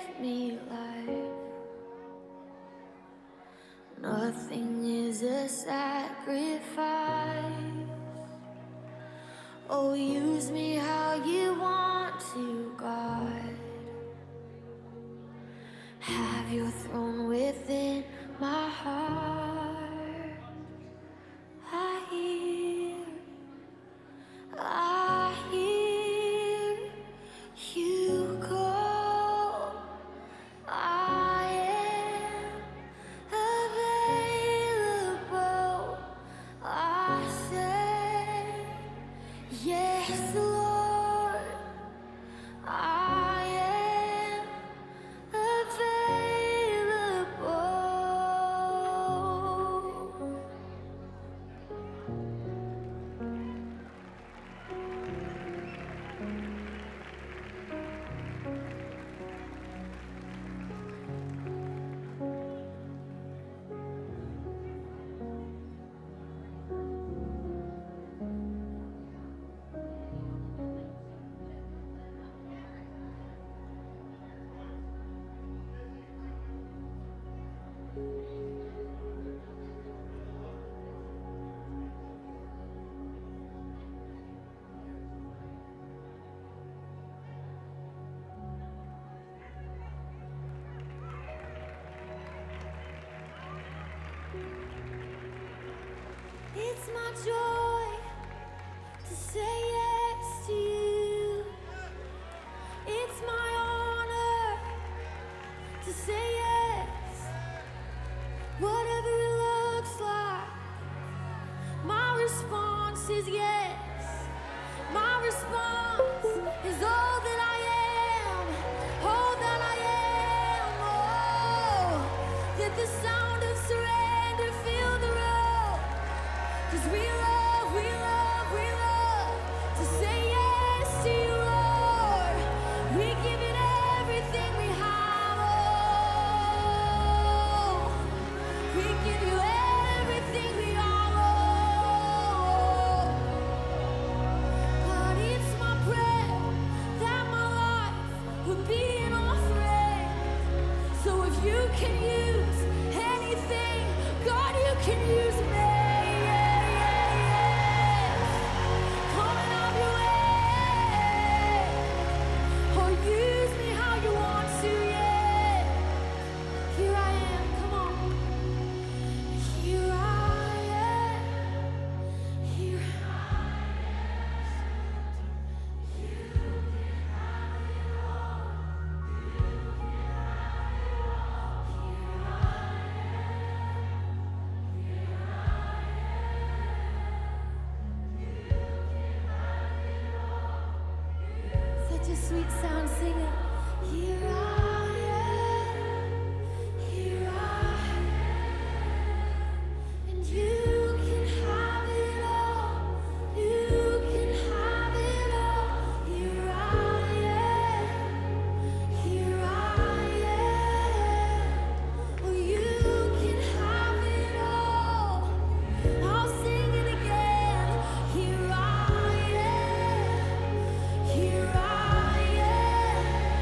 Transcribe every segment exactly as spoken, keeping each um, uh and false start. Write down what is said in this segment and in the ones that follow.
gave me life. Nothing is a sacrifice. Oh, use me how you want to, God. Have your throne within my heart. I hear, I hear you call. I am available. I say, yes, Lord. I am available. It's my joy to say yes to you. It's my honor to say yes. Whatever it looks like, my response is yes. My response is all that I am, all that I am. Oh, let the sound of surrender fill the room. 'Cause we love, we love, we love to say yes to you, Lord. We give it everything we have, oh. We give you everything we are, oh. God, it's my prayer that my life would be an offering. So if you can use anything, God, you can use me. Such a sweet sound singing. Here I am, here I am, and you can have it all, you can have it all. Here I am, here I am, oh, you can have it all. I'll sing it again. Here I am, here I am.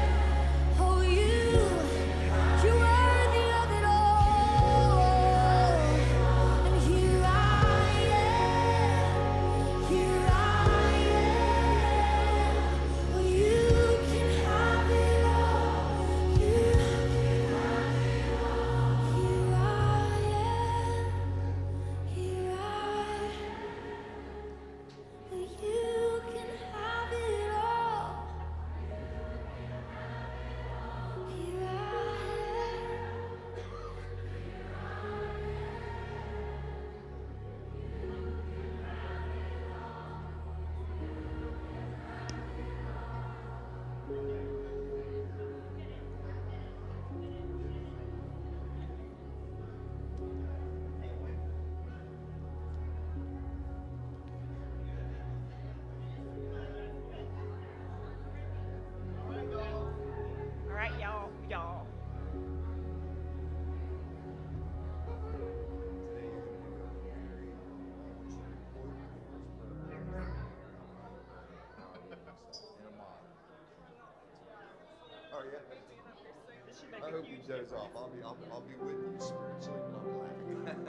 I hope he does off. I'll be, I'll, I'll be with you spiritually, but I'm laughing.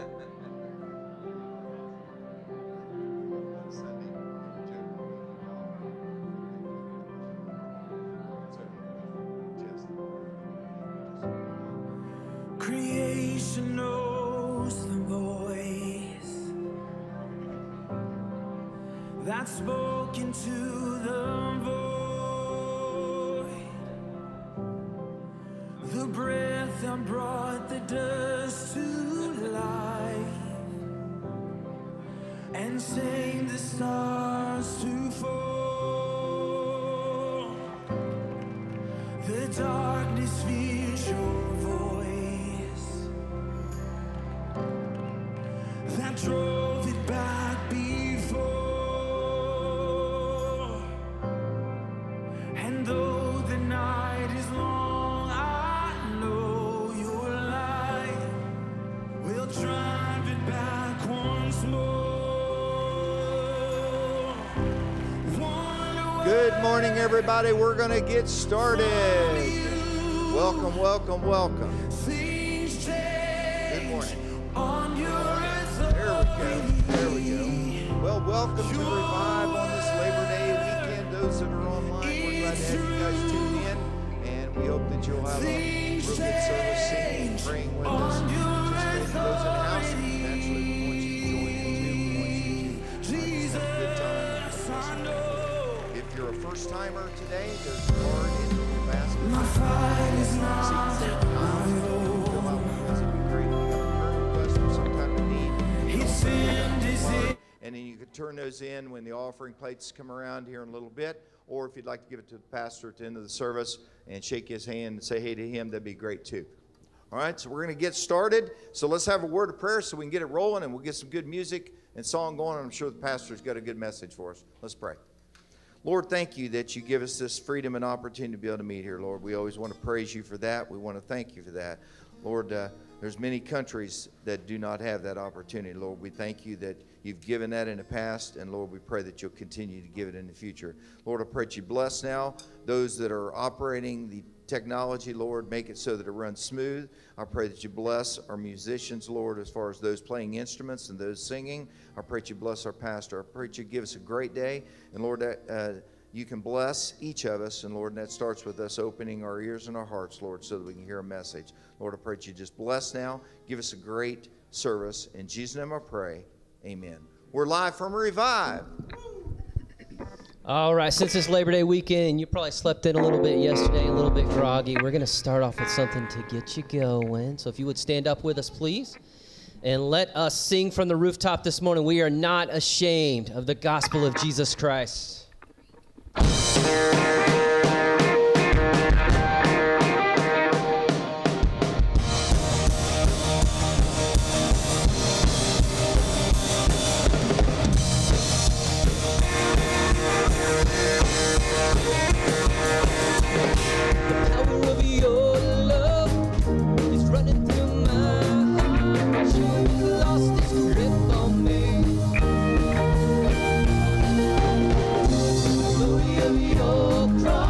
Sunday, creation knows the voice that's spoken to the void, the breath that brought the dust to life and sang the stars to fall. The darkness fears your voice that drove it back before. And though the night is long, I know your light will drive it back once more. Good morning, everybody. We're going to get started. Welcome, welcome, welcome. Good morning. There we go. There we go. Well, welcome to Revive on this Labor Day weekend. Those that are online, we're glad to have you guys tune in, and we hope that you'll have a real good service, singing and praying with us. Just for those in the house, naturally, we want you to join in too. We want you to uh, have a good time. If you're a first timer today, there's a card in the basket. My fight is not and then you can turn those in when the offering plates come around here in a little bit, or if you'd like to give it to the pastor at the end of the service and shake his hand and say hey to him, that'd be great too. All right, so we're going to get started. So let's have a word of prayer so we can get it rolling, and we'll get some good music and song going. I'm sure the pastor's got a good message for us. Let's pray. Lord, thank you that you give us this freedom and opportunity to be able to meet here, Lord. We always want to praise you for that. We want to thank you for that. Lord, uh, there's many countries that do not have that opportunity, Lord. We thank you that you've given that in the past, and Lord, we pray that you'll continue to give it in the future. Lord, I pray that you bless now those that are operating the technology, Lord. Make it so that it runs smooth. I pray that you bless our musicians, Lord, as far as those playing instruments and those singing. I pray that you bless our pastor. I pray that you give us a great day. And Lord, uh, you can bless each of us. And Lord, and that starts with us opening our ears and our hearts, Lord, so that we can hear a message. Lord, I pray that you just bless now. Give us a great service. In Jesus' name I pray. Amen. We're live from Revive. All right, since it's Labor Day weekend, and you probably slept in a little bit yesterday, a little bit groggy, we're going to start off with something to get you going. So if you would stand up with us, please, and let us sing from the rooftop this morning. We are not ashamed of the gospel of Jesus Christ. Your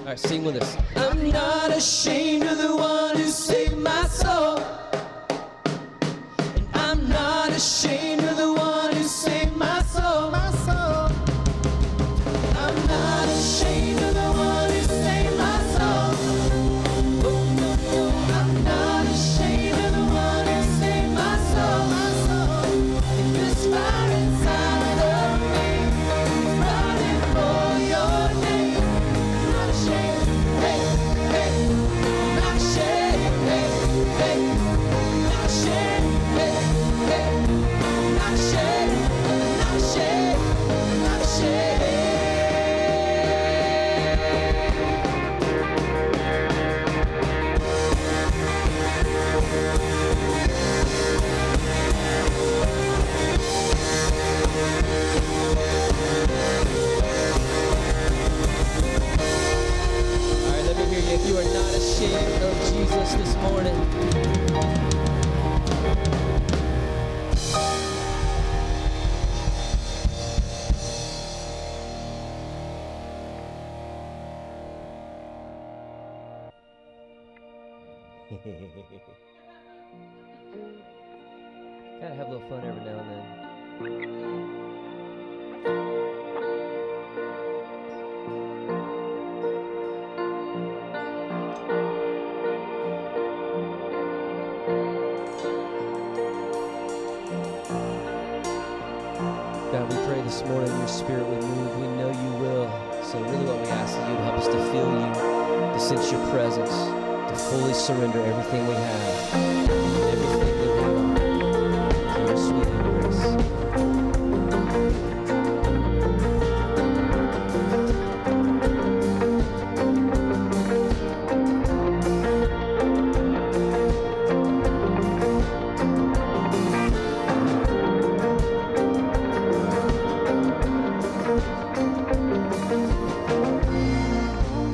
All right, sing with us. I'm not ashamed of the one who saved my soul. And I'm not ashamed of the one who saved my soul. My soul. I'm not ashamed of the one who saved my soul. Oh, no, no. I'm not ashamed of the one who saved my soul. My soul. If this fire inside of me is running for your name, I'm not ashamed. Hey, hey, not ashamed. Hey, hey, not ashamed. Hey, hey, not ashamed. Not ashamed. Not ashamed. All right, let me hear you. If you are not ashamed of Jesus this morning. Gotta have a little fun every now and then. God, we pray this morning your spirit would move. We know you will. So really what we ask is you to help us to feel you, to sense your presence, to fully surrender everything we have, everything that we are, to your sweet embrace.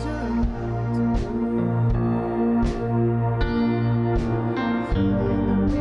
Thank you.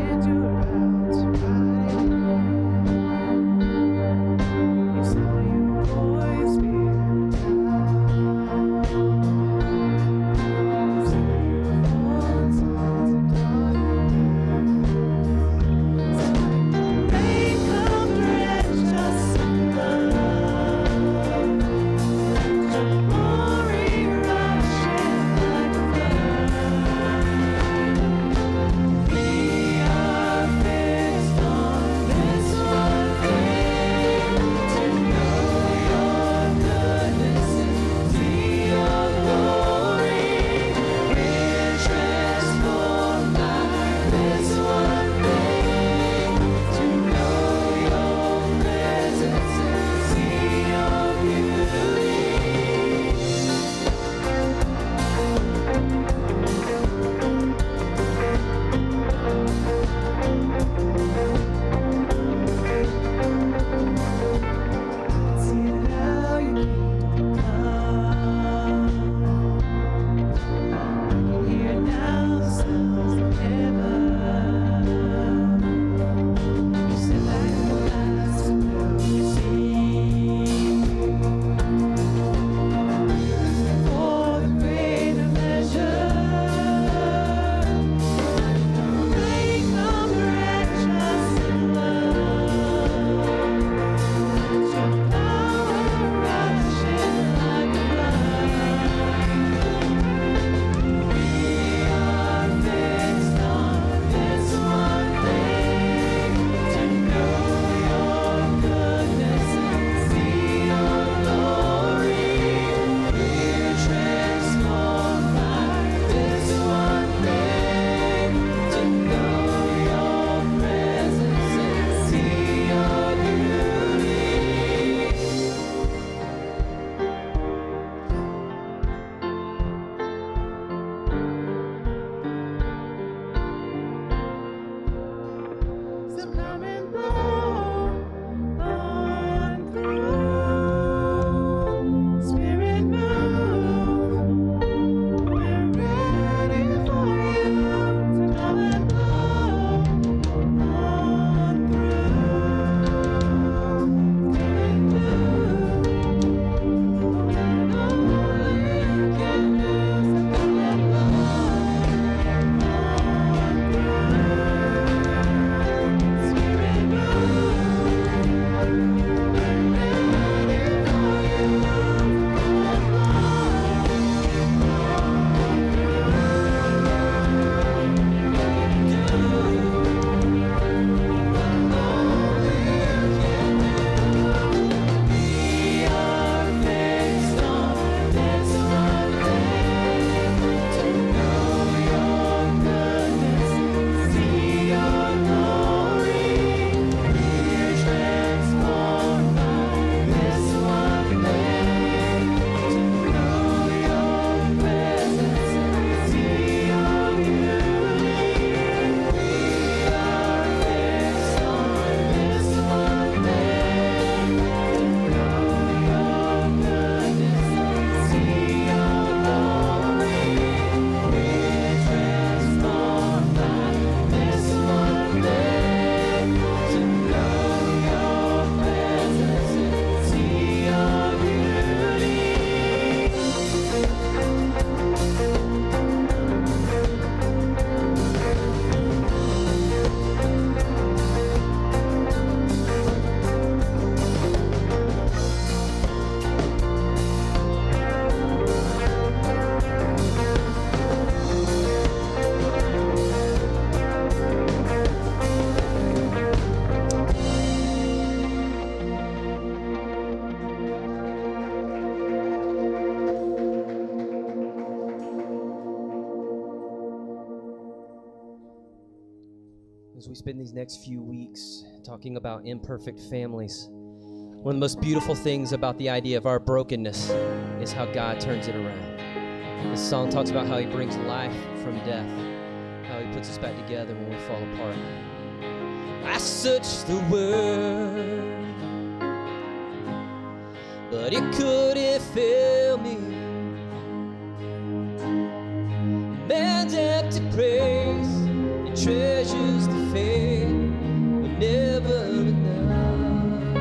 as we spend these next few weeks talking about imperfect families. One of the most beautiful things about the idea of our brokenness is how God turns it around. This song talks about how he brings life from death, how he puts us back together when we fall apart. I searched the world, but it couldn't fill me. Man's empty praise and treasures to fade were never enough.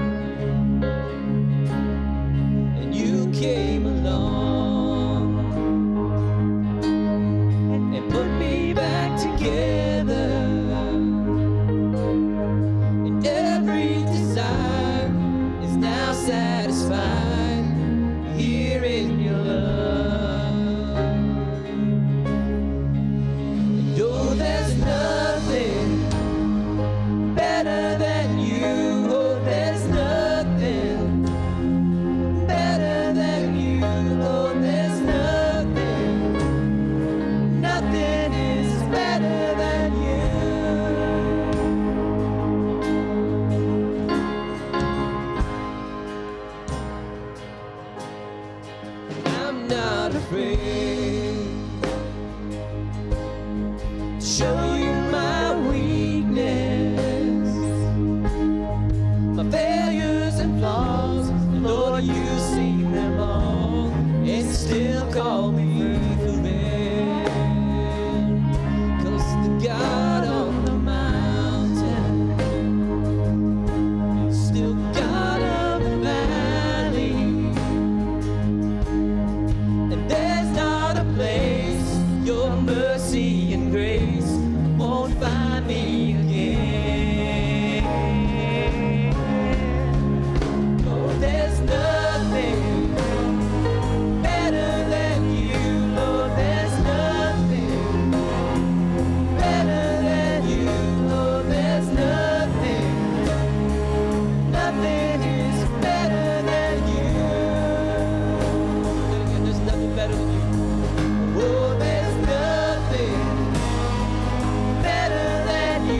And you came along and put me back together. And every desire is now satisfied here in your love. Call me friend, 'cause the God on the mountain is still God of the valley, and there's not a place your mercy and grace won't find me again. Oh, there's nothing better than you.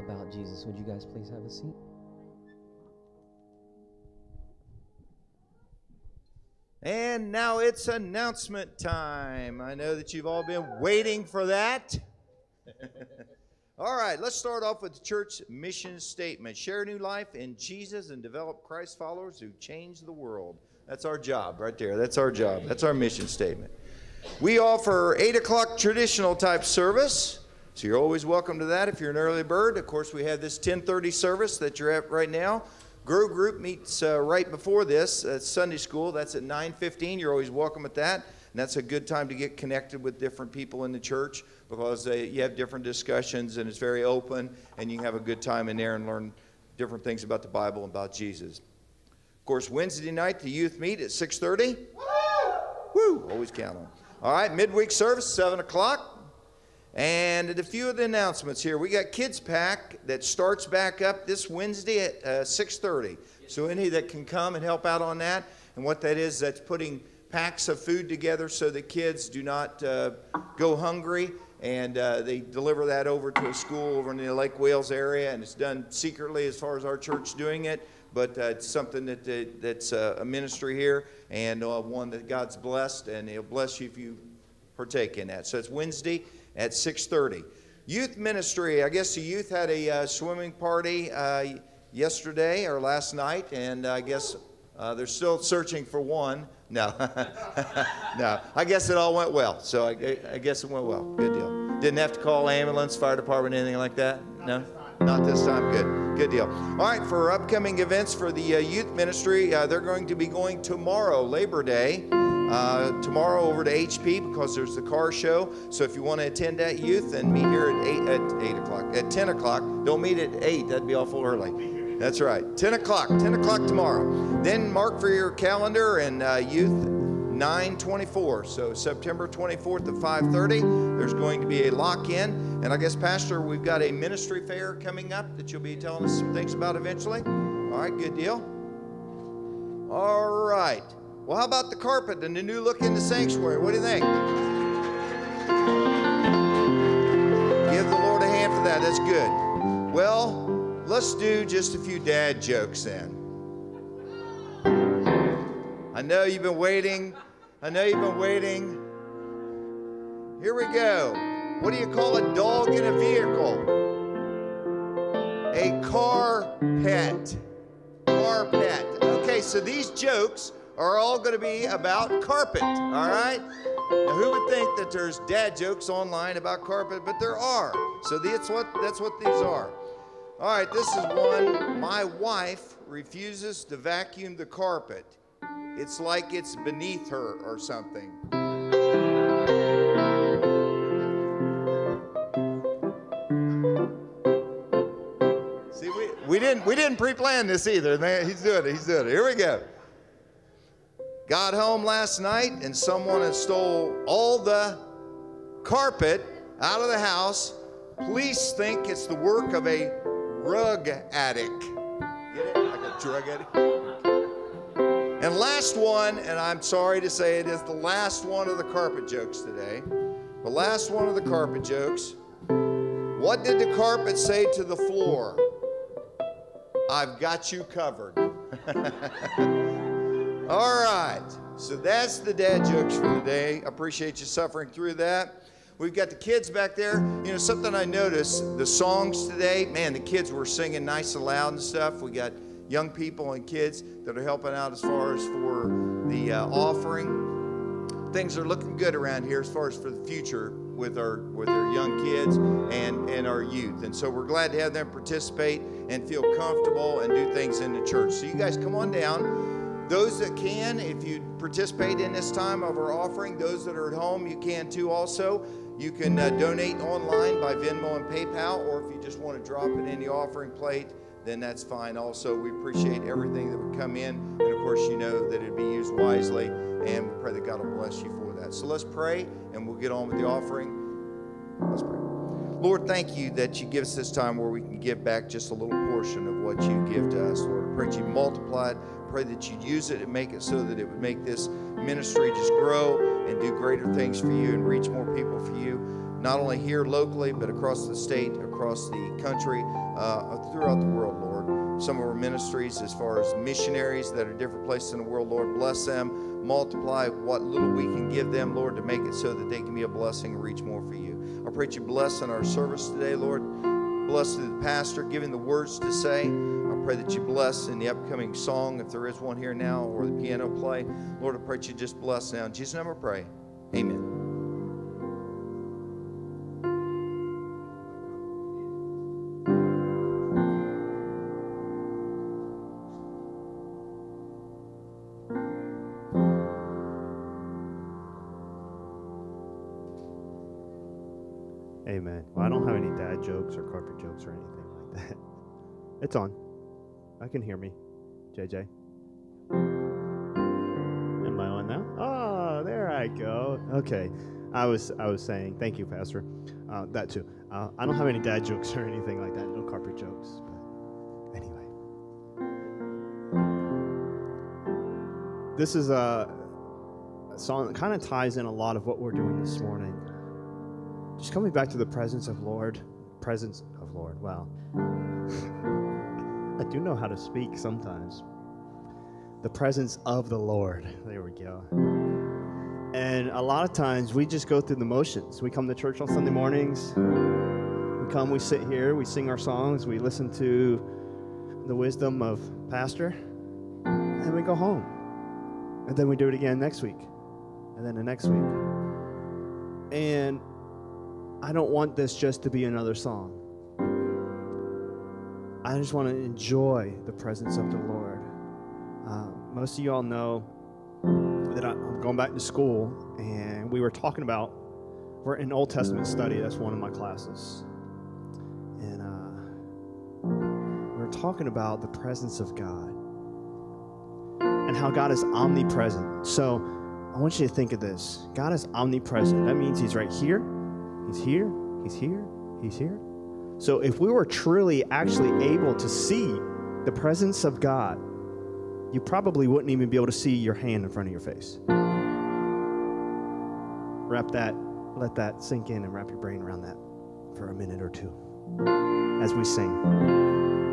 about Jesus. Would you guys please have a seat? And now it's announcement time. I know that you've all been waiting for that. All right, let's start off with the church mission statement. Share new life in Jesus and develop Christ followers who change the world. That's our job right there. That's our job. That's our mission statement. We offer eight o'clock traditional type service, so you're always welcome to that if you're an early bird. Of course, we have this ten thirty service that you're at right now. Grow Group meets uh, right before this. Uh, Sunday school, that's at nine fifteen. You're always welcome at that. And that's a good time to get connected with different people in the church because uh, you have different discussions and it's very open and you can have a good time in there and learn different things about the Bible and about Jesus. Of course, Wednesday night, the youth meet at six thirty. Woo! Always count on. All right, midweek service, seven o'clock. And a few of the announcements here. We got Kids Pack that starts back up this Wednesday at uh, six thirty. So any that can come and help out on that. And what that is, that's putting packs of food together so that kids do not uh, go hungry. And uh, they deliver that over to a school over in the Lake Wales area. And it's done secretly as far as our church doing it. But uh, it's something that uh, that's uh, a ministry here and uh, one that God's blessed. And He'll bless you if you partake in that. So it's Wednesday at six thirty. Youth ministry, I guess the youth had a uh, swimming party uh, yesterday or last night, and I guess uh, they're still searching for one. No, no, I guess it all went well, so I, I guess it went well. Good deal. Didn't have to call ambulance, fire department, anything like that? No? Not this time. Good. Good deal. All right, for upcoming events for the uh, youth ministry, uh, they're going to be going tomorrow, Labor Day. Uh, tomorrow over to H P because there's the car show. So if you want to attend that youth, then meet here at eight at eight o'clock. At ten o'clock. Don't meet at eight. That'd be awful early. That's right. ten o'clock. ten o'clock tomorrow. Then mark for your calendar and uh, youth nine twenty-four. So September twenty-fourth at five thirty. There's going to be a lock-in. And I guess, Pastor, we've got a ministry fair coming up that you'll be telling us some things about eventually. All right. Good deal. All right. Well, how about the carpet and the new look in the sanctuary? What do you think? Give the Lord a hand for that. That's good. Well, let's do just a few dad jokes then. I know you've been waiting. I know you've been waiting. Here we go. What do you call a dog in a vehicle? A car pet. Car pet. Okay, so these jokes are all going to be about carpet, all right? Now, who would think that there's dad jokes online about carpet, but there are. So that's what, that's what these are. All right, this is one. My wife refuses to vacuum the carpet. It's like it's beneath her or something. See, we, we didn't, we didn't pre-plan this either. Man, he's doing it, he's doing it. Here we go. Got home last night and someone had stole all the carpet out of the house. Police think it's the work of a rug addict. Get it? Like a drug addict. And last one, and I'm sorry to say it is the last one of the carpet jokes today. The last one of the carpet jokes. What did the carpet say to the floor? I've got you covered. All right, so that's the dad jokes for today. I appreciate you suffering through that. We've got the kids back there. You know, something I noticed, the songs today, man, the kids were singing nice and loud and stuff. We got young people and kids that are helping out as far as for the uh, offering. Things are looking good around here as far as for the future with our with our young kids and, and our youth. And so we're glad to have them participate and feel comfortable and do things in the church. So you guys come on down. Those that can, if you participate in this time of our offering, those that are at home, you can too also. You can uh, donate online by Venmo and PayPal, or if you just want to drop it in the offering plate, then that's fine also. We appreciate everything that would come in, and of course you know that it'd be used wisely, and we pray that God will bless you for that. So let's pray, and we'll get on with the offering. Let's pray. Lord, thank you that you give us this time where we can give back just a little portion of what you give to us. Lord, I pray that you multiply it. Pray that you'd use it and make it so that it would make this ministry just grow and do greater things for you and reach more people for you. not only here locally, but across the state, across the country, uh, throughout the world, Lord. Some of our ministries as far as missionaries that are different places in the world, Lord, bless them, multiply what little we can give them, Lord, to make it so that they can be a blessing and reach more for you. I pray that you bless in our service today, Lord. Bless the pastor, giving the words to say. I pray that you bless in the upcoming song, if there is one here now, or the piano play. Lord, I pray that you just bless now. In Jesus' name I pray. Amen. Amen. Well, I don't have any dad jokes or corporate jokes or anything like that. It's on. I can hear me, J J. Am I on now? Oh, there I go. Okay. I was I was saying, thank you, Pastor. Uh, that too. Uh, I don't have any dad jokes or anything like that. No corporate jokes. But anyway. This is a song that kind of ties in a lot of what we're doing this morning. Just coming back to the presence of Lord, presence of Lord. Wow. I do know how to speak sometimes. The presence of the Lord. There we go. And a lot of times we just go through the motions. We come to church on Sunday mornings. We come, we sit here, we sing our songs, we listen to the wisdom of Pastor, and then we go home. And then we do it again next week. And then the next week. And I don't want this just to be another song. I just want to enjoy the presence of the Lord. Uh, most of you all know that I'm going back to school, and we were talking about, we're in Old Testament study. That's one of my classes. And uh, we were talking about the presence of God and how God is omnipresent. So I want you to think of this. God is omnipresent. That means he's right here. He's here, he's here, he's here. So if we were truly actually able to see the presence of God, you probably wouldn't even be able to see your hand in front of your face. Wrap that, let that sink in and wrap your brain around that for a minute or two as we sing.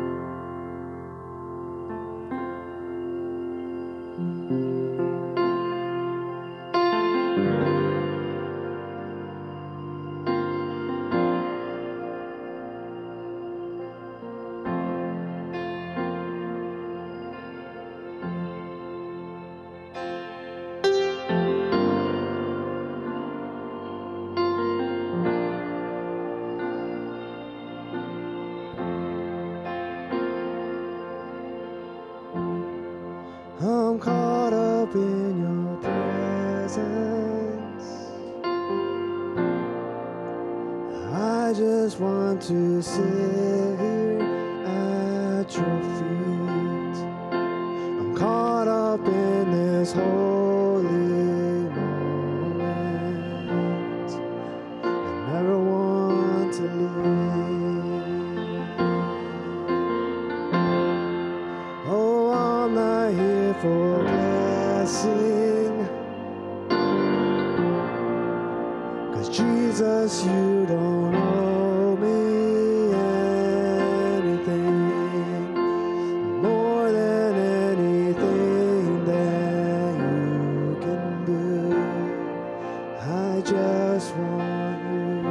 I'm caught up in your presence. I just want to sit here at your feet. I'm caught up in this holy moment. I never want to leave. Oh, I'm not here for blessing, 'cause Jesus, you don't owe me anything more than anything that you can do. I just want you.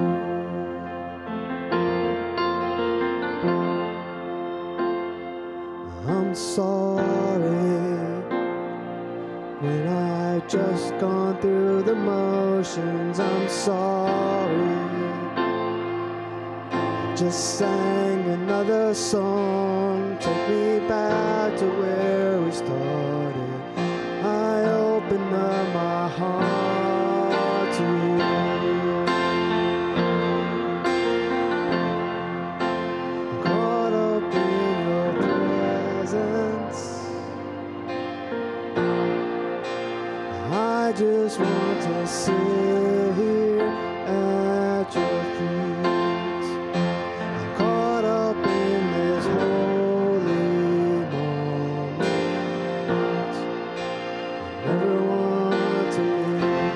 I'm sorry when I've just gone through the motions. I'm sorry. I just sang another song. Take me back to where we started. I open up my heart to you. I'm caught up in your presence. I just want to sit here at your feet. I'm caught up in this holy moment. I never want to leave.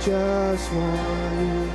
just want you.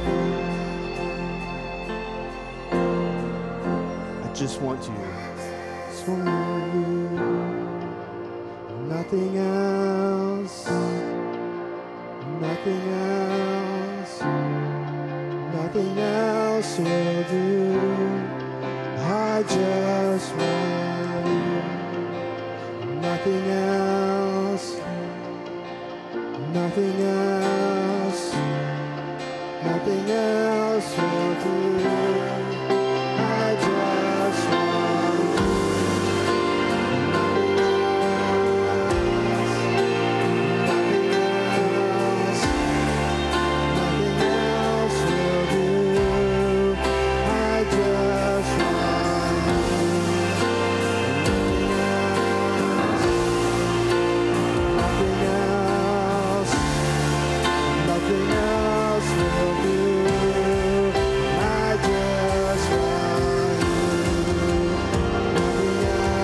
I just want you. Just want you. Nothing else. Nothing else. Nothing else will do. I just want you. Nothing else. Nothing else, nothing else will do. I just want you. Nothing else, nothing else, nothing else will do. I just want you. Nothing else. Nothing else will do. I just want you. Nothing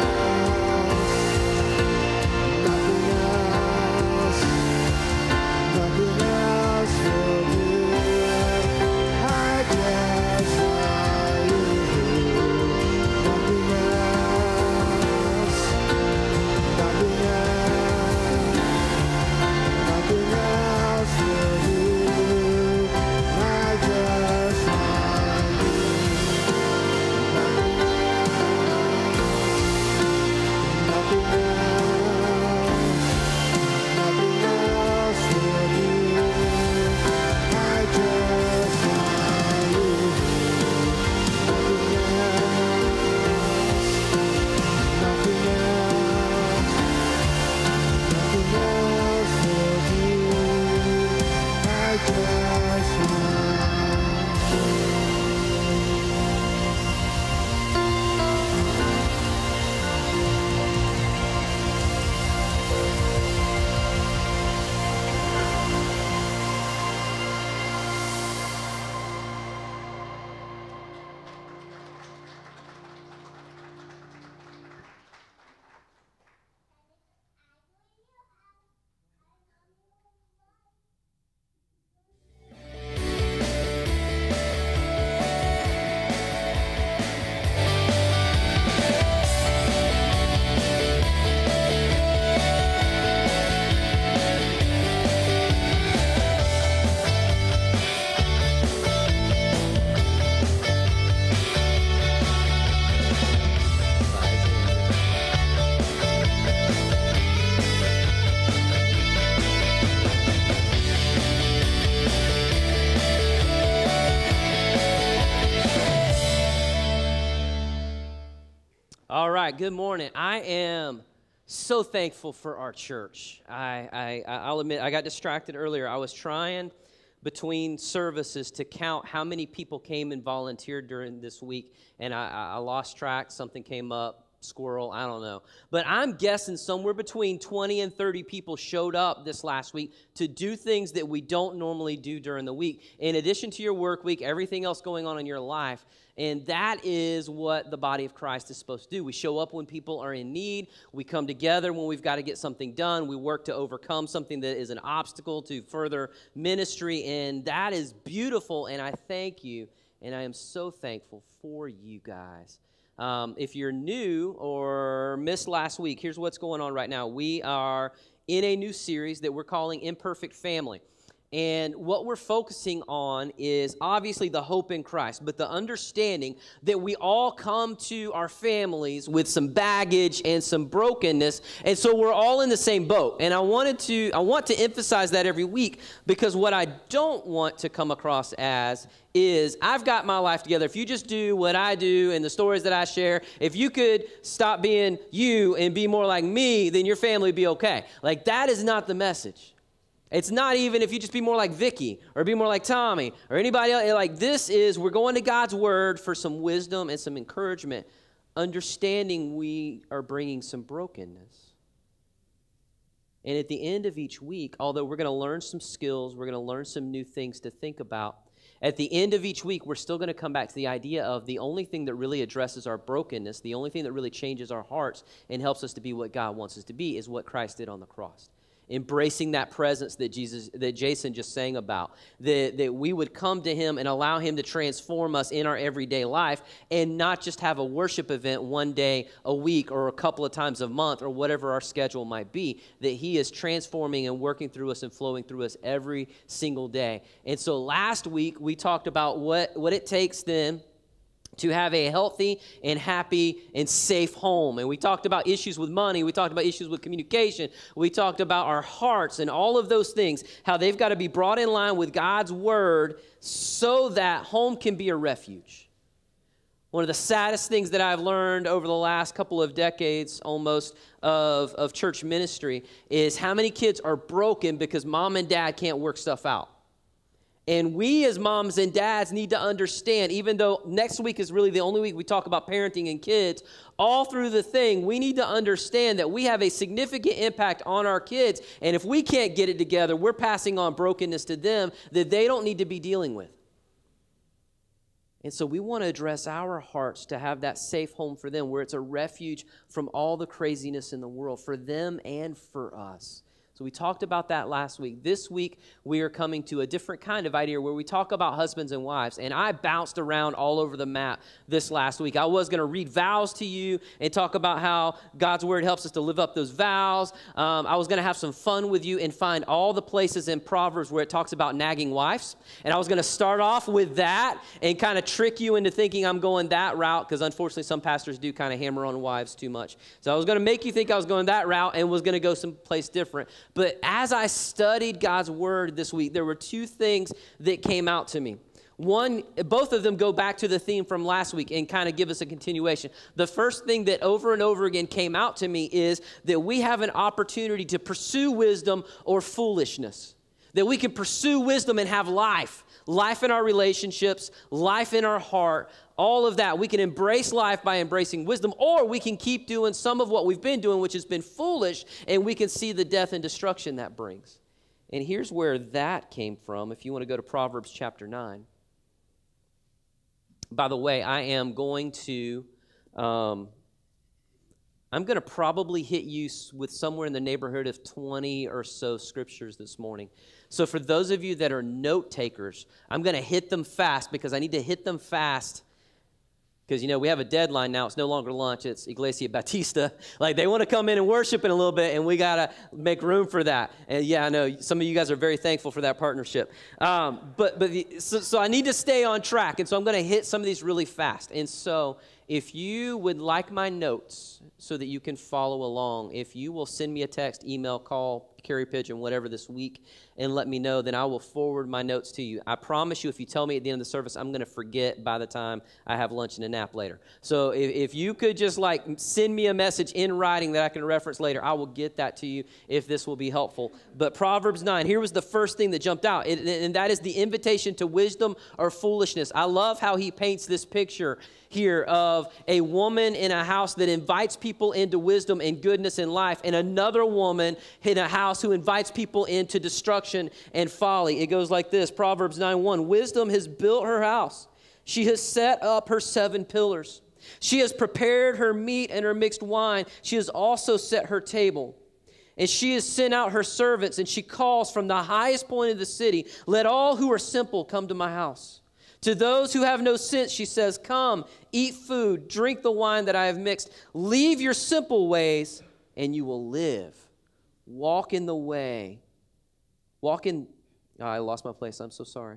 else. Nothing else. Nothing else will do. I just want you. Nothing else. Nothing else. Nothing else will do. I just want you. Nothing else. Nothing else. Nothing else will do. I just want you. Nothing else. Nothing else. Nothing else will do. I just want you. All right, good morning. I am so thankful for our church. I, I, I'll admit, I got distracted earlier. I was trying between services to count how many people came and volunteered during this week, and I, I lost track. Something came up, squirrel, I don't know. But I'm guessing somewhere between twenty and thirty people showed up this last week to do things that we don't normally do during the week. In addition to your work week, everything else going on in your life. And that is what the body of Christ is supposed to do. We show up when people are in need. We come together when we've got to get something done. We work to overcome something that is an obstacle to further ministry. And that is beautiful. And I thank you. And I am so thankful for you guys. Um, if you're new or missed last week, here's what's going on right now. We are in a new series that we're calling Imperfect Family. And what we're focusing on is obviously the hope in Christ, but the understanding that we all come to our families with some baggage and some brokenness, and so we're all in the same boat. And I wanted to, I want to emphasize that every week, because what I don't want to come across as is I've got my life together. If you just do what I do and the stories that I share, if you could stop being you and be more like me, then your family would be okay. Like, that is not the message. It's not even if you just be more like Vicky or be more like Tommy or anybody else. Like, this is, we're going to God's word for some wisdom and some encouragement, understanding we are bringing some brokenness. And at the end of each week, although we're going to learn some skills, we're going to learn some new things to think about, at the end of each week, we're still going to come back to the idea of the only thing that really addresses our brokenness, the only thing that really changes our hearts and helps us to be what God wants us to be, is what Christ did on the cross. embracing that presence that Jesus, that Jason just sang about, that, that we would come to him and allow him to transform us in our everyday life and not just have a worship event one day a week or a couple of times a month or whatever our schedule might be, that he is transforming and working through us and flowing through us every single day. And so last week we talked about what, what it takes then to have a healthy and happy and safe home. And we talked about issues with money. We talked about issues with communication. We talked about our hearts and all of those things, how they've got to be brought in line with God's word so that home can be a refuge. One of the saddest things that I've learned over the last couple of decades almost of, of church ministry is how many kids are broken because mom and dad can't work stuff out. And we as moms and dads need to understand, even though next week is really the only week we talk about parenting and kids, all through the thing, we need to understand that we have a significant impact on our kids. And if we can't get it together, we're passing on brokenness to them that they don't need to be dealing with. And so we want to address our hearts to have that safe home for them, where it's a refuge from all the craziness in the world, for them and for us. So we talked about that last week. This week, we are coming to a different kind of idea where we talk about husbands and wives. And I bounced around all over the map this last week. I was going to read vows to you and talk about how God's word helps us to live up those vows. Um, I was going to have some fun with you and find all the places in Proverbs where it talks about nagging wives. And I was going to start off with that and kind of trick you into thinking I'm going that route, because unfortunately some pastors do kind of hammer on wives too much. So I was going to make you think I was going that route and was going to go someplace different. But as I studied God's word this week, there were two things that came out to me. One, both of them go back to the theme from last week and kind of give us a continuation. The first thing that over and over again came out to me is that we have an opportunity to pursue wisdom or foolishness. That we can pursue wisdom and have life. Life in our relationships, life in our heart, all of that. We can embrace life by embracing wisdom, or we can keep doing some of what we've been doing, which has been foolish, and we can see the death and destruction that brings. And here's where that came from, if you want to go to Proverbs chapter nine. By the way, I am going to, um, I'm going to probably hit you with somewhere in the neighborhood of twenty or so scriptures this morning. So for those of you that are note takers, I'm going to hit them fast because I need to hit them fast. Because, you know, we have a deadline now. It's no longer lunch. It's Iglesia Batista. Like, they want to come in and worship in a little bit, and we got to make room for that. And, yeah, I know some of you guys are very thankful for that partnership. Um, but but the, so, so I need to stay on track, and so I'm going to hit some of these really fast. And so if you would like my notes so that you can follow along, if you will send me a text, email, call, carry pigeon, whatever this week, and let me know, then I will forward my notes to you. I promise you, if you tell me at the end of the service, I'm going to forget by the time I have lunch and a nap later. So if, if you could just like send me a message in writing that I can reference later, I will get that to you if this will be helpful. But Proverbs nine, here was the first thing that jumped out, it, and that is the invitation to wisdom or foolishness. I love how he paints this picture here of a woman in a house that invites people into wisdom and goodness in life, and another woman in a house who invites people into destruction and folly. It goes like this, Proverbs nine one, wisdom has built her house. She has set up her seven pillars. She has prepared her meat and her mixed wine. She has also set her table. And she has sent out her servants, and she calls from the highest point of the city, let all who are simple come to my house. To those who have no sense, she says, come, eat food, drink the wine that I have mixed. Leave your simple ways, and you will live. Walk in the way. Walk in, oh, I lost my place. I'm so sorry.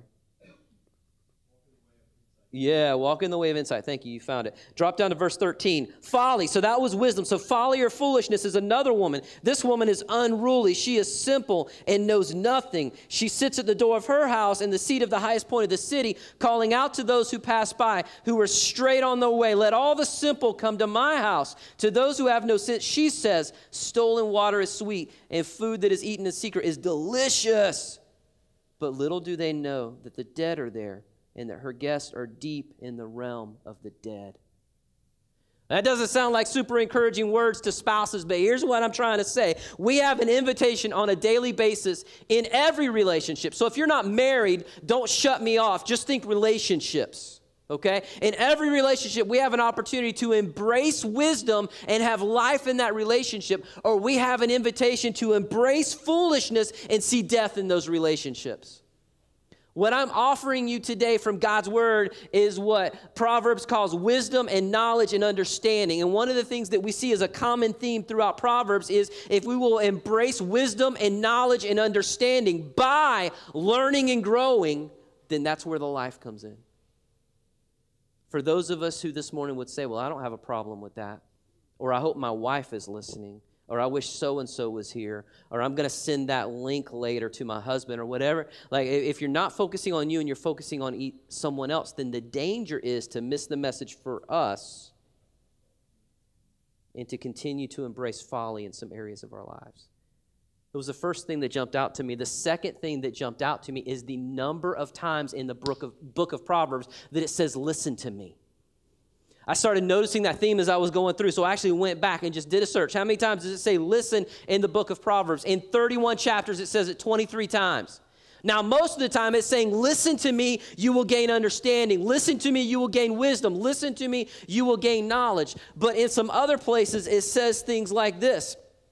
Yeah, walk in the way of insight. Thank you. You found it. Drop down to verse thirteen. Folly. So that was wisdom. So folly or foolishness is another woman. This woman is unruly. She is simple and knows nothing. She sits at the door of her house in the seat of the highest point of the city, calling out to those who pass by, who are straight on their way. Let all the simple come to my house. To those who have no sense, she says, stolen water is sweet, and food that is eaten in secret is delicious. But little do they know that the dead are there, and that her guests are deep in the realm of the dead. That doesn't sound like super encouraging words to spouses, but here's what I'm trying to say. We have an invitation on a daily basis in every relationship. So if you're not married, don't shut me off. Just think relationships. Okay? In every relationship, we have an opportunity to embrace wisdom and have life in that relationship, or we have an invitation to embrace foolishness and see death in those relationships. What I'm offering you today from God's word is what Proverbs calls wisdom and knowledge and understanding. And one of the things that we see as a common theme throughout Proverbs is if we will embrace wisdom and knowledge and understanding by learning and growing, then that's where the life comes in. For those of us who this morning would say, well, I don't have a problem with that, or I hope my wife is listening, or I wish so-and-so was here, or I'm going to send that link later to my husband or whatever. Like, if you're not focusing on you and you're focusing on e- someone else, then the danger is to miss the message for us and to continue to embrace folly in some areas of our lives. It was the first thing that jumped out to me. The second thing that jumped out to me is the number of times in the book of, book of Proverbs that it says, listen to me. I started noticing that theme as I was going through, so I actually went back and just did a search. How many times does it say listen in the book of Proverbs? In thirty-one chapters, it says it twenty-three times. Now, most of the time, it's saying, listen to me, you will gain understanding. Listen to me, you will gain wisdom. Listen to me, you will gain knowledge. But in some other places, it says things like this.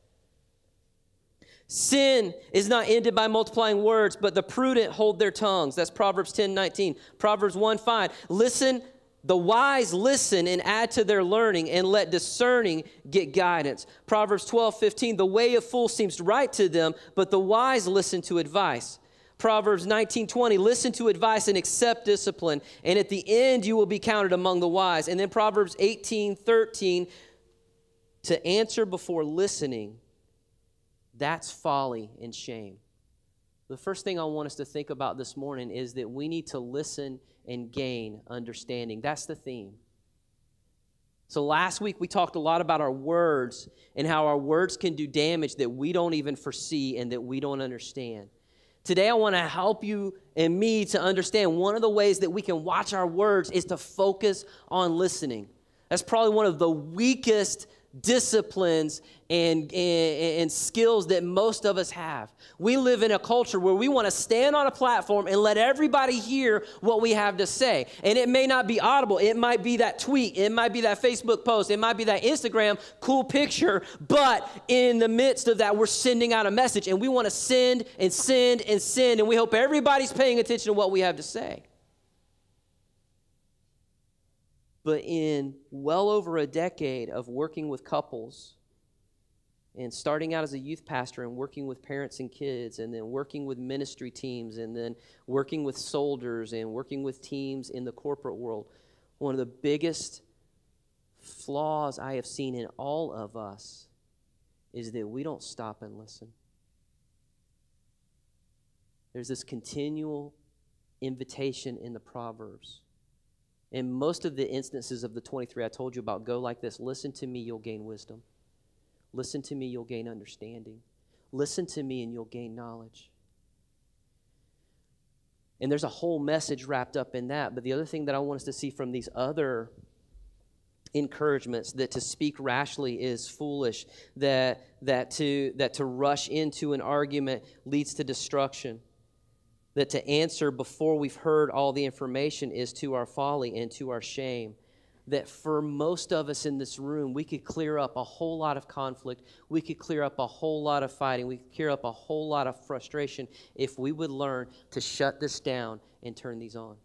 Sin is not ended by multiplying words, but the prudent hold their tongues. That's Proverbs ten nineteen. Proverbs one five. Listen, the wise listen and add to their learning, and let discerning get guidance. Proverbs twelve fifteen. The way of fools seems right to them, but the wise listen to advice. Proverbs nineteen twenty. Listen to advice and accept discipline, and at the end you will be counted among the wise. And then Proverbs eighteen thirteen. To answer before listening, that's folly and shame. The first thing I want us to think about this morning is that we need to listen and gain understanding. That's the theme. So last week we talked a lot about our words and how our words can do damage that we don't even foresee and that we don't understand. Today I want to help you and me to understand one of the ways that we can watch our words is to focus on listening. That's probably one of the weakest disciplines and, and, and skills that most of us have. We live in a culture where we want to stand on a platform and let everybody hear what we have to say. And it may not be audible. It might be that tweet. It might be that Facebook post. It might be that Instagram cool picture. But in the midst of that, we're sending out a message. And we want to send and send and send. And we hope everybody's paying attention to what we have to say. But in well over a decade of working with couples and starting out as a youth pastor and working with parents and kids and then working with ministry teams and then working with soldiers and working with teams in the corporate world, one of the biggest flaws I have seen in all of us is that we don't stop and listen. There's this continual invitation in the Proverbs. In most of the instances of the twenty-three I told you about go like this. Listen to me, you'll gain wisdom. Listen to me, you'll gain understanding. Listen to me and you'll gain knowledge. And there's a whole message wrapped up in that. But the other thing that I want us to see from these other encouragements, that to speak rashly is foolish, that, that, to, that to rush into an argument leads to destruction, that to answer before we've heard all the information is to our folly and to our shame. That for most of us in this room, we could clear up a whole lot of conflict. We could clear up a whole lot of fighting. We could clear up a whole lot of frustration if we would learn to shut this down and turn these on.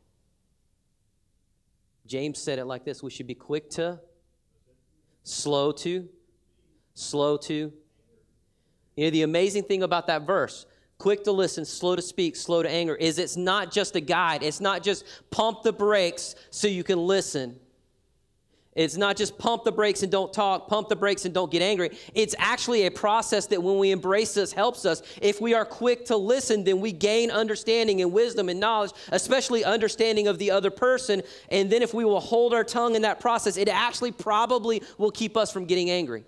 James said it like this. We should be quick to, slow to, slow to. You know, the amazing thing about that verse, quick to listen, slow to speak, slow to anger, is it's not just a guide. It's not just pump the brakes so you can listen. It's not just pump the brakes and don't talk, pump the brakes and don't get angry. It's actually a process that when we embrace this helps us. If we are quick to listen, then we gain understanding and wisdom and knowledge, especially understanding of the other person. And then if we will hold our tongue in that process, it actually probably will keep us from getting angry.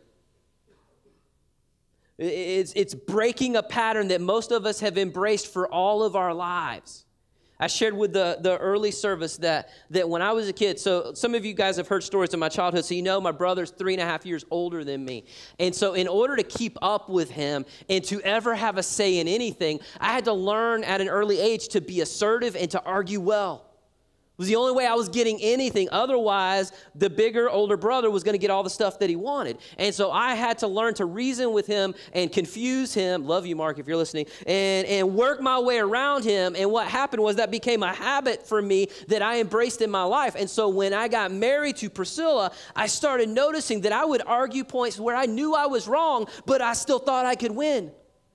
It's, it's breaking a pattern that most of us have embraced for all of our lives. I shared with the, the early service that, that when I was a kid, so some of you guys have heard stories of my childhood, so you know my brother's three and a half years older than me. And so in order to keep up with him and to ever have a say in anything, I had to learn at an early age to be assertive and to argue well. It was the only way I was getting anything. Otherwise, the bigger, older brother was going to get all the stuff that he wanted. And so I had to learn to reason with him and confuse him. Love you, Mark, if you're listening. And, and work my way around him. And what happened was that became a habit for me that I embraced in my life. And so when I got married to Priscilla, I started noticing that I would argue points where I knew I was wrong, but I still thought I could win.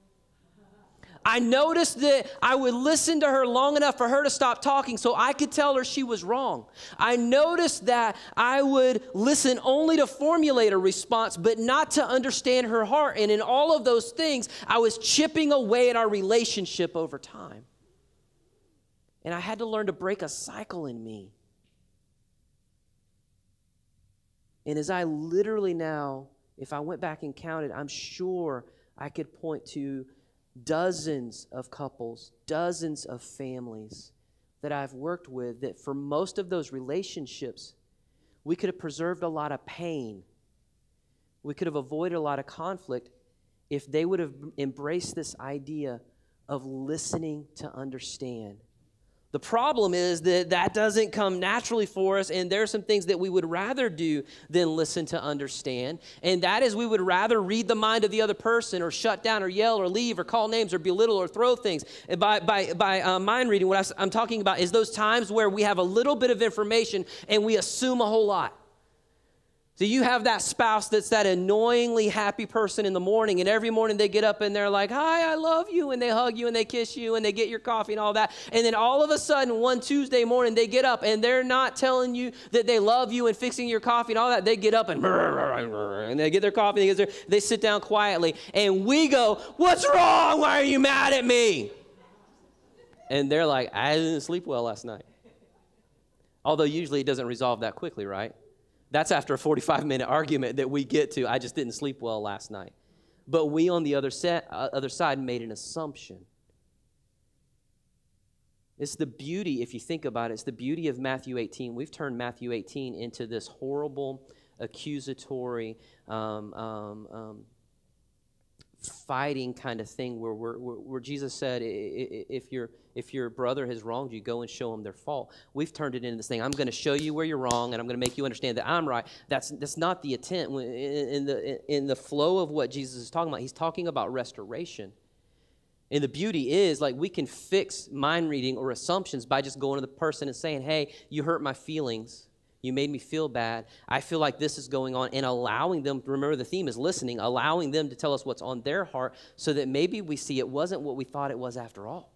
I noticed that I would listen to her long enough for her to stop talking so I could tell her she was wrong. I noticed that I would listen only to formulate a response, but not to understand her heart. And in all of those things, I was chipping away at our relationship over time. And I had to learn to break a cycle in me. And as I literally now, if I went back and counted, I'm sure I could point to dozens of couples, dozens of families that I've worked with that for most of those relationships, we could have preserved a lot of pain. We could have avoided a lot of conflict if they would have embraced this idea of listening to understand. The problem is that that doesn't come naturally for us, and there are some things that we would rather do than listen to understand, and that is we would rather read the mind of the other person or shut down or yell or leave or call names or belittle or throw things. And by, by, by uh, mind reading, what I'm talking about is those times where we have a little bit of information and we assume a whole lot. So you have that spouse that's that annoyingly happy person in the morning, and every morning they get up and they're like, hi, I love you, and they hug you and they kiss you and they get your coffee and all that. And then all of a sudden, one Tuesday morning, they get up and they're not telling you that they love you and fixing your coffee and all that. They get up and, and they get their coffee, they, get their, they sit down quietly, and we go, what's wrong? Why are you mad at me? And they're like, I didn't sleep well last night. Although usually it doesn't resolve that quickly, right? That's after a forty-five minute argument that we get to, I just didn't sleep well last night. But we on the other, set, uh, other side made an assumption. It's the beauty, if you think about it, it's the beauty of Matthew eighteen. We've turned Matthew eighteen into this horrible, accusatory, um, um, um, fighting kind of thing where, where, where Jesus said, if your if your brother has wronged you, go and show them their fault. We've turned it into this thing. I'm going to show you where you're wrong, and I'm going to make you understand that I'm right. That's that's not the intent. In the in the flow of what Jesus is talking about, he's talking about restoration. And the beauty is, like, we can fix mind reading or assumptions by just going to the person and saying, hey, you hurt my feelings. You made me feel bad. I feel like this is going on, and allowing them, remember the theme is listening, allowing them to tell us what's on their heart so that maybe we see it wasn't what we thought it was after all.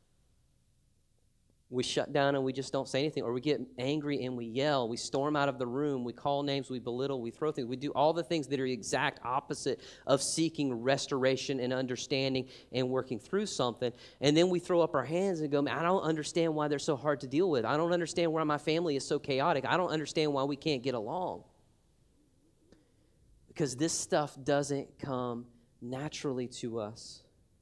We shut down and we just don't say anything, or we get angry and we yell. We storm out of the room. We call names. We belittle. We throw things. We do all the things that are the exact opposite of seeking restoration and understanding and working through something. And then we throw up our hands and go, man, I don't understand why they're so hard to deal with. I don't understand why my family is so chaotic. I don't understand why we can't get along. Because this stuff doesn't come naturally to us.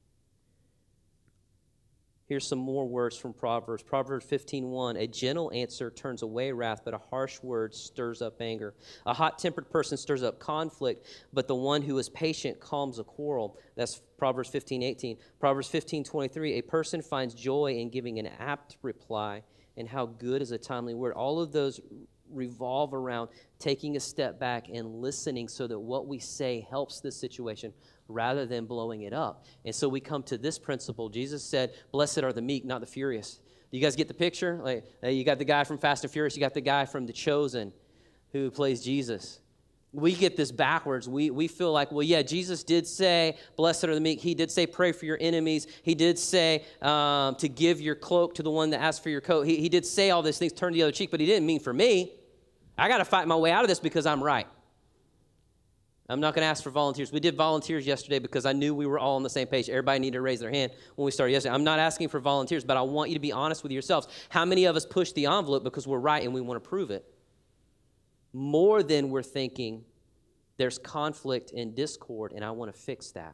Here's some more words from Proverbs. Proverbs fifteen one, a gentle answer turns away wrath, but a harsh word stirs up anger. A hot-tempered person stirs up conflict, but the one who is patient calms a quarrel. That's Proverbs fifteen eighteen. Proverbs fifteen twenty-three, a person finds joy in giving an apt reply, and how good is a timely word. All of those revolve around taking a step back and listening so that what we say helps this situation rather than blowing it up. And so we come to this principle. Jesus said, blessed are the meek, not the furious. Do you guys get the picture? Like, uh, you got the guy from Fast and Furious. You got the guy from The Chosen who plays Jesus. We get this backwards. We we feel like, well, yeah, Jesus did say, blessed are the meek. He did say, pray for your enemies. He did say um, to give your cloak to the one that asks for your coat. He, he did say all these things, turn the other cheek, but he didn't mean for me. I got to fight my way out of this because I'm right. I'm not going to ask for volunteers. We did volunteers yesterday because I knew we were all on the same page. Everybody needed to raise their hand when we started yesterday. I'm not asking for volunteers, but I want you to be honest with yourselves. How many of us push the envelope because we're right and we want to prove it? More than we're thinking, there's conflict and discord, and I want to fix that.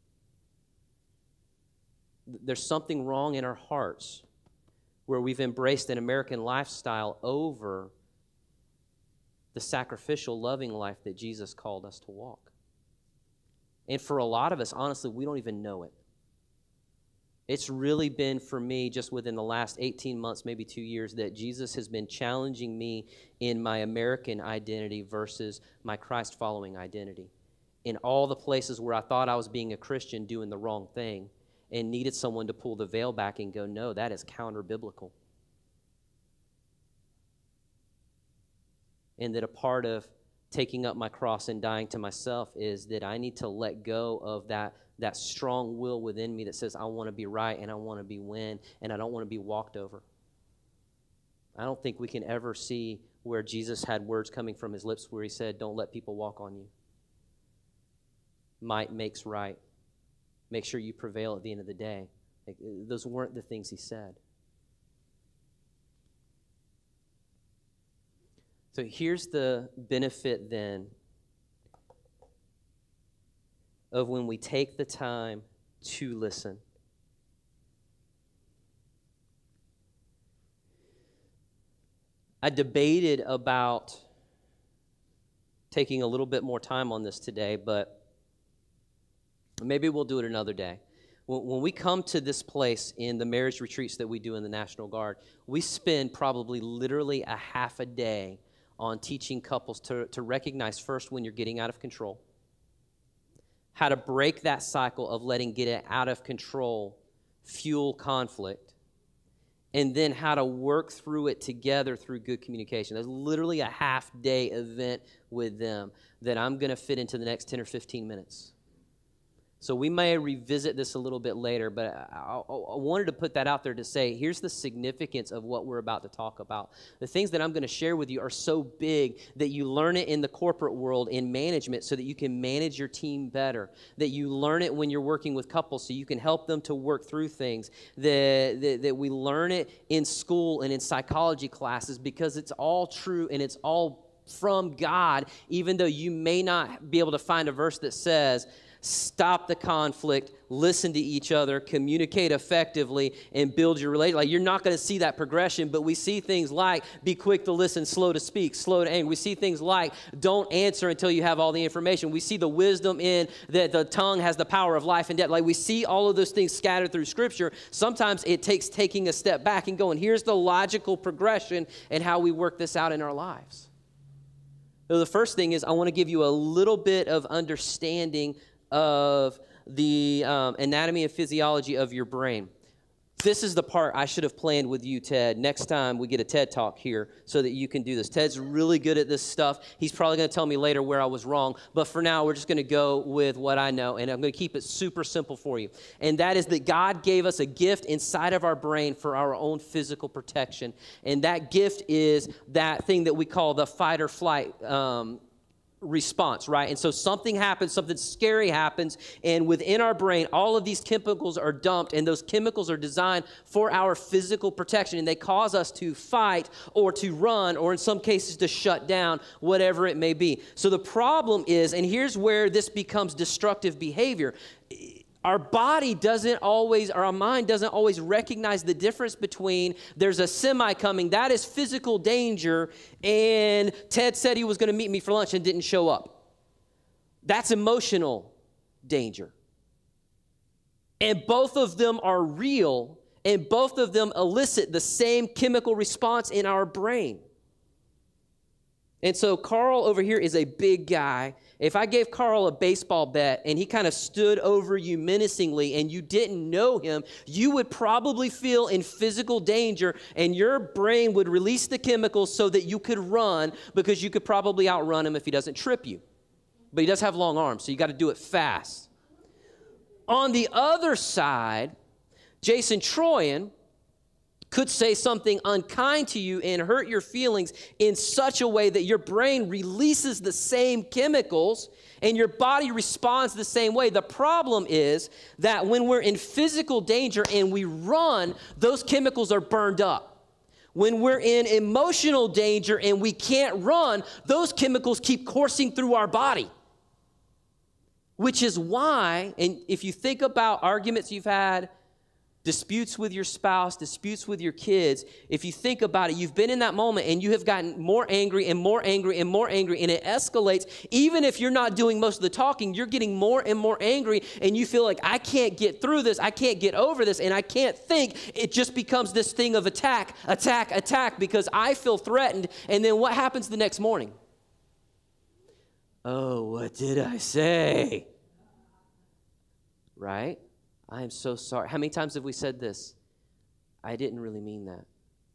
There's something wrong in our hearts where we've embraced an American lifestyle over the sacrificial, loving life that Jesus called us to walk. And for a lot of us, honestly, we don't even know it. It's really been for me just within the last eighteen months, maybe two years, that Jesus has been challenging me in my American identity versus my Christ-following identity. In all the places where I thought I was being a Christian doing the wrong thing and needed someone to pull the veil back and go, no, that is counter-biblical. And that a part of taking up my cross and dying to myself is that I need to let go of that that strong will within me that says I want to be right and I want to be win and I don't want to be walked over. I don't think we can ever see where Jesus had words coming from his lips where he said, don't let people walk on you. Might makes right. Make sure you prevail at the end of the day. Like, those weren't the things he said. So here's the benefit then of when we take the time to listen. I debated about taking a little bit more time on this today, but maybe we'll do it another day. When we come to this place in the marriage retreats that we do in the National Guard, we spend probably literally a half a day on teaching couples to, to recognize first when you're getting out of control, how to break that cycle of letting get it out of control fuel conflict, and then how to work through it together through good communication. There's literally a half-day event with them that I'm going to fit into the next ten or fifteen minutes. So we may revisit this a little bit later, but I, I, I wanted to put that out there to say, here's the significance of what we're about to talk about. The things that I'm going to share with you are so big that you learn it in the corporate world in management so that you can manage your team better, that you learn it when you're working with couples so you can help them to work through things, that, that, that we learn it in school and in psychology classes because it's all true and it's all from God, even though you may not be able to find a verse that says, stop the conflict, listen to each other, communicate effectively, and build your relationship. Like, you're not going to see that progression, but we see things like be quick to listen, slow to speak, slow to anger. We see things like don't answer until you have all the information. We see the wisdom in that the tongue has the power of life and death. Like, we see all of those things scattered through Scripture. Sometimes it takes taking a step back and going, here's the logical progression and how we work this out in our lives. So the first thing is I want to give you a little bit of understanding of the um, anatomy and physiology of your brain. This is the part I should have planned with you, Ted. Next time we get a TED Talk here so that you can do this. Ted's really good at this stuff. He's probably going to tell me later where I was wrong. But for now, we're just going to go with what I know. And I'm going to keep it super simple for you. And that is that God gave us a gift inside of our brain for our own physical protection. And that gift is that thing that we call the fight or flight um response, right? And so something happens, something scary happens, and within our brain, all of these chemicals are dumped, and those chemicals are designed for our physical protection, and they cause us to fight or to run, or in some cases to shut down, whatever it may be. So the problem is, and here's where this becomes destructive behavior, our body doesn't always, or our mind doesn't always recognize the difference between there's a semi coming, that is physical danger, and Ted said he was going to meet me for lunch and didn't show up. That's emotional danger. And both of them are real, and both of them elicit the same chemical response in our brain. And so Carl over here is a big guy. If I gave Carl a baseball bat and he kind of stood over you menacingly and you didn't know him, you would probably feel in physical danger and your brain would release the chemicals so that you could run because you could probably outrun him if he doesn't trip you. But he does have long arms, so you got to do it fast. On the other side, Jason Troyan could say something unkind to you and hurt your feelings in such a way that your brain releases the same chemicals and your body responds the same way. The problem is that when we're in physical danger and we run, those chemicals are burned up. When we're in emotional danger and we can't run, those chemicals keep coursing through our body. Which is why, and if you think about arguments you've had, disputes with your spouse, disputes with your kids, if you think about it, you've been in that moment and you have gotten more angry and more angry and more angry, and it escalates. Even if you're not doing most of the talking, you're getting more and more angry, and you feel like, I can't get through this, I can't get over this, and I can't think. It just becomes this thing of attack, attack, attack, because I feel threatened. And then what happens the next morning? Oh, what did I say? Right? I am so sorry. How many times have we said this? I didn't really mean that.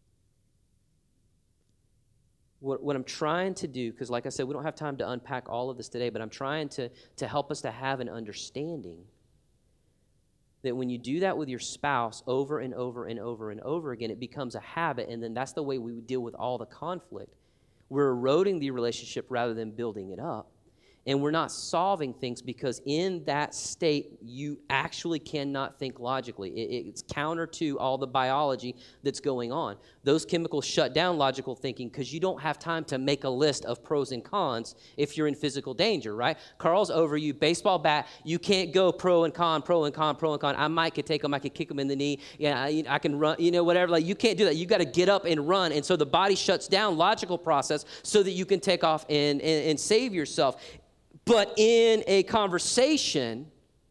What, what I'm trying to do, because like I said, we don't have time to unpack all of this today, but I'm trying to, to help us to have an understanding that when you do that with your spouse over and over and over and over again, it becomes a habit, and then that's the way we deal with all the conflict. We're eroding the relationship rather than building it up. And we're not solving things because in that state, you actually cannot think logically. It, it's counter to all the biology that's going on. Those chemicals shut down logical thinking because you don't have time to make a list of pros and cons if you're in physical danger, right? Carl's over you, baseball bat, you can't go pro and con, pro and con, pro and con. I might could take him, I could kick him in the knee, yeah, I, I can run, you know, whatever. Like, you can't do that. You got to get up and run. And so the body shuts down logical process so that you can take off and, and, and save yourself. But in a conversation,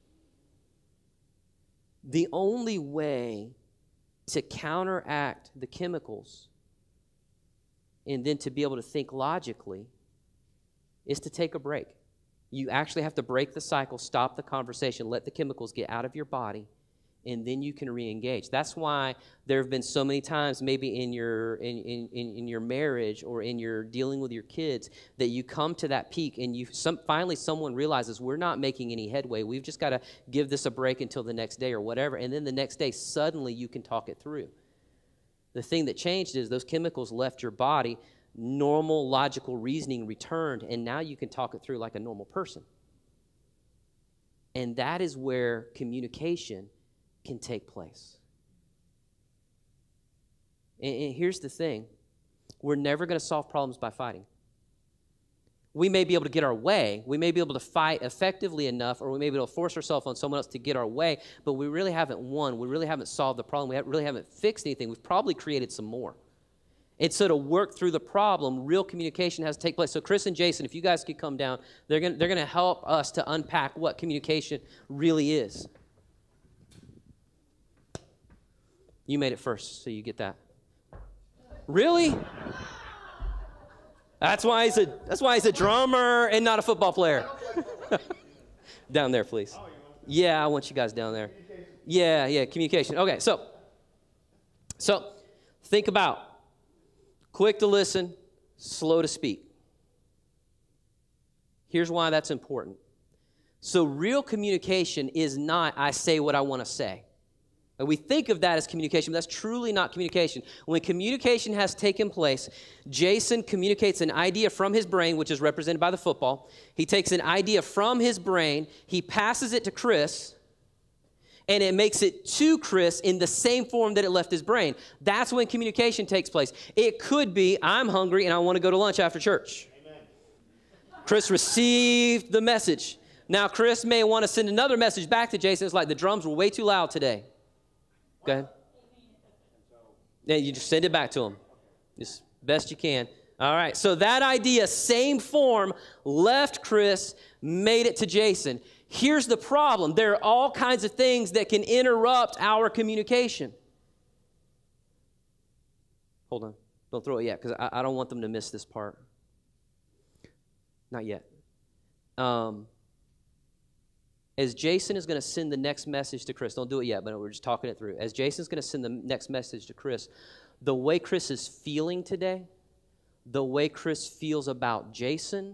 the only way to counteract the chemicals and then to be able to think logically is to take a break. You actually have to break the cycle, stop the conversation, let the chemicals get out of your body, and then you can re-engage. That's why there have been so many times, maybe in your in, in, in your marriage or in your dealing with your kids, that you come to that peak and you some, finally someone realizes we're not making any headway. We've just got to give this a break until the next day or whatever. And then the next day, suddenly you can talk it through. The thing that changed is those chemicals left your body. Normal logical reasoning returned, and now you can talk it through like a normal person. And that is where communication can take place. And, and here's the thing. We're never going to solve problems by fighting. We may be able to get our way. We may be able to fight effectively enough, or we may be able to force ourselves on someone else to get our way, but we really haven't won. We really haven't solved the problem. We haven't, really haven't fixed anything. We've probably created some more. And so to work through the problem, real communication has to take place. So Chris and Jason, if you guys could come down, they're going they're going to help us to unpack what communication really is. You made it first, so you get that. Really? That's why he's a that's why he's a drummer and not a football player. Down there, please. Yeah, I want you guys down there. Yeah, yeah, communication. Okay, so so think about quick to listen, slow to speak. Here's why that's important. So real communication is not I say what I want to say. We think of that as communication, but that's truly not communication. When communication has taken place, Jason communicates an idea from his brain, which is represented by the football. He takes an idea from his brain, he passes it to Chris, and it makes it to Chris in the same form that it left his brain. That's when communication takes place. It could be, I'm hungry and I want to go to lunch after church. Amen. Chris received the message. Now, Chris may want to send another message back to Jason. It's like, the drums were way too loud today. Go ahead. Yeah, you just send it back to him as best you can. All right, so that idea, same form, left Chris, made it to Jason. Here's the problem. There are all kinds of things that can interrupt our communication. Hold on. Don't throw it yet, because I, I don't want them to miss this part. Not yet. Um... As Jason is going to send the next message to Chris, don't do it yet, but we're just talking it through. As Jason's going to send the next message to Chris, the way Chris is feeling today, the way Chris feels about Jason,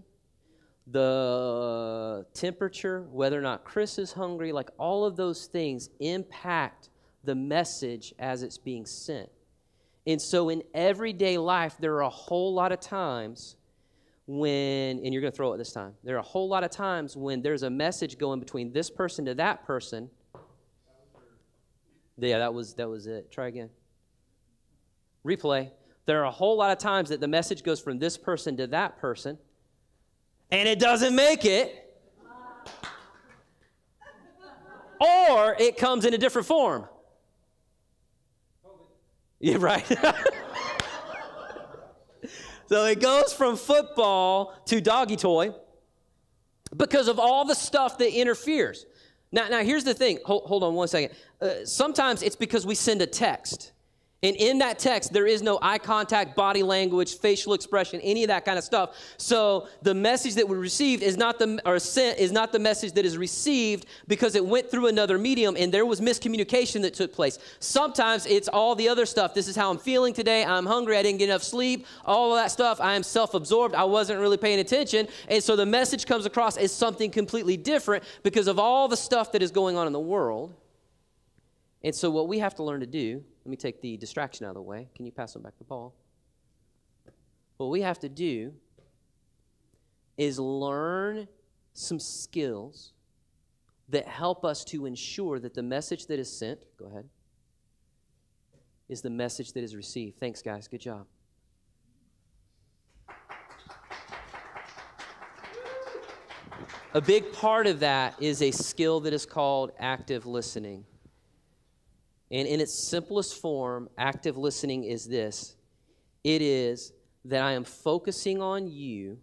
the temperature, whether or not Chris is hungry, like all of those things impact the message as it's being sent. And so in everyday life, there are a whole lot of times when, and you're going to throw it this time, there are a whole lot of times when there's a message going between this person to that person. Yeah, that was that was it. Try again. Replay. There are a whole lot of times that the message goes from this person to that person, and it doesn't make it. Or it comes in a different form. Yeah, right. So it goes from football to doggy toy because of all the stuff that interferes. Now, now here's the thing. Hold, hold on one second. Uh, sometimes it's because we send a text. And in that text, there is no eye contact, body language, facial expression, any of that kind of stuff. So the message that we received is not the or sent is not the message that is received because it went through another medium and there was miscommunication that took place. Sometimes it's all the other stuff. This is how I'm feeling today. I'm hungry. I didn't get enough sleep. All of that stuff. I am self-absorbed. I wasn't really paying attention. And so the message comes across as something completely different because of all the stuff that is going on in the world. And so what we have to learn to do, let me take the distraction out of the way. Can you pass them back to Paul? What we have to do is learn some skills that help us to ensure that the message that is sent, go ahead, is the message that is received. Thanks, guys. Good job. A big part of that is a skill that is called active listening. And in its simplest form, active listening is this. It is that I am focusing on you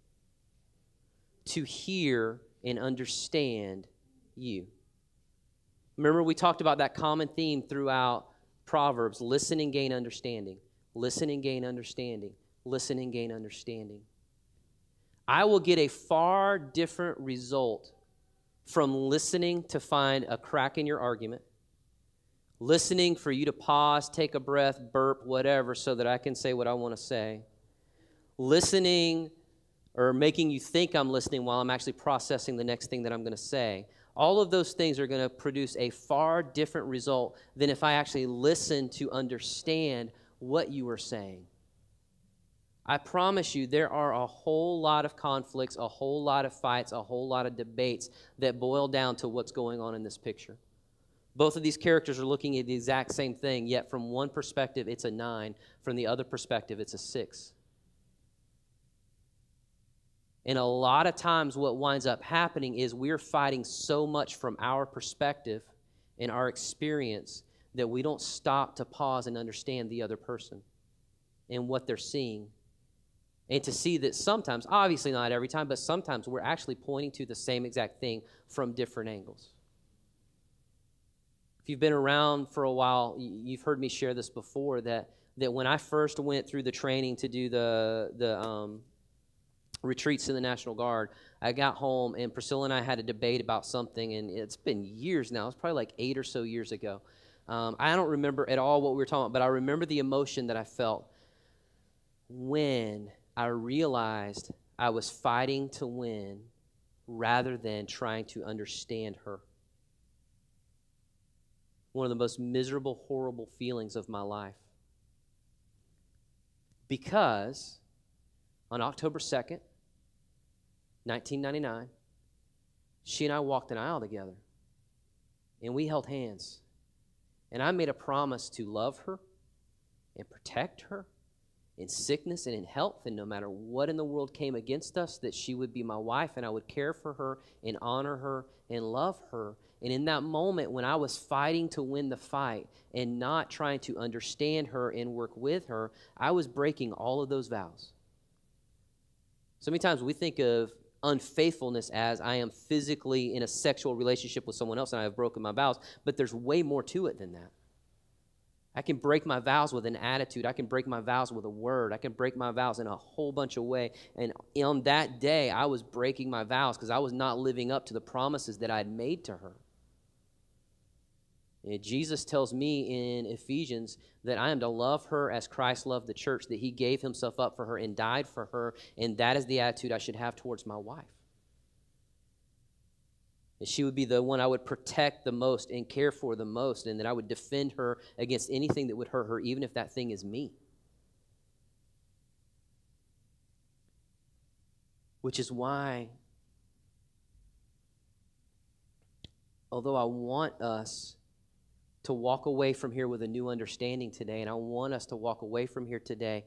to hear and understand you. Remember, we talked about that common theme throughout Proverbs. Listen and gain understanding. Listen and gain understanding. Listen and gain understanding. I will get a far different result from listening to find a crack in your argument, listening for you to pause, take a breath, burp, whatever, so that I can say what I want to say. Listening or making you think I'm listening while I'm actually processing the next thing that I'm going to say. All of those things are going to produce a far different result than if I actually listen to understand what you are saying. I promise you there are a whole lot of conflicts, a whole lot of fights, a whole lot of debates that boil down to what's going on in this picture. Both of these characters are looking at the exact same thing, yet from one perspective, it's a nine. From the other perspective, it's a six. And a lot of times what winds up happening is we're fighting so much from our perspective and our experience that we don't stop to pause and understand the other person and what they're seeing. And to see that sometimes, obviously not every time, but sometimes we're actually pointing to the same exact thing from different angles. If you've been around for a while, you've heard me share this before, that, that when I first went through the training to do the, the um, retreats in the National Guard, I got home and Priscilla and I had a debate about something, and it's been years now. It's probably like eight or so years ago. Um, I don't remember at all what we were talking about, but I remember the emotion that I felt when I realized I was fighting to win rather than trying to understand her. One of the most miserable, horrible feelings of my life. Because on October second, nineteen ninety-nine, she and I walked an aisle together, and we held hands. And I made a promise to love her and protect her in sickness and in health, and no matter what in the world came against us, that she would be my wife, and I would care for her and honor her and love her. And in that moment when I was fighting to win the fight and not trying to understand her and work with her, I was breaking all of those vows. So many times we think of unfaithfulness as I am physically in a sexual relationship with someone else and I have broken my vows, but there's way more to it than that. I can break my vows with an attitude. I can break my vows with a word. I can break my vows in a whole bunch of ways. And on that day, I was breaking my vows because I was not living up to the promises that I had made to her. And Jesus tells me in Ephesians that I am to love her as Christ loved the church, that he gave himself up for her and died for her, and that is the attitude I should have towards my wife. And she would be the one I would protect the most and care for the most, and that I would defend her against anything that would hurt her, even if that thing is me. Which is why, although I want us to walk away from here with a new understanding today, and I want us to walk away from here today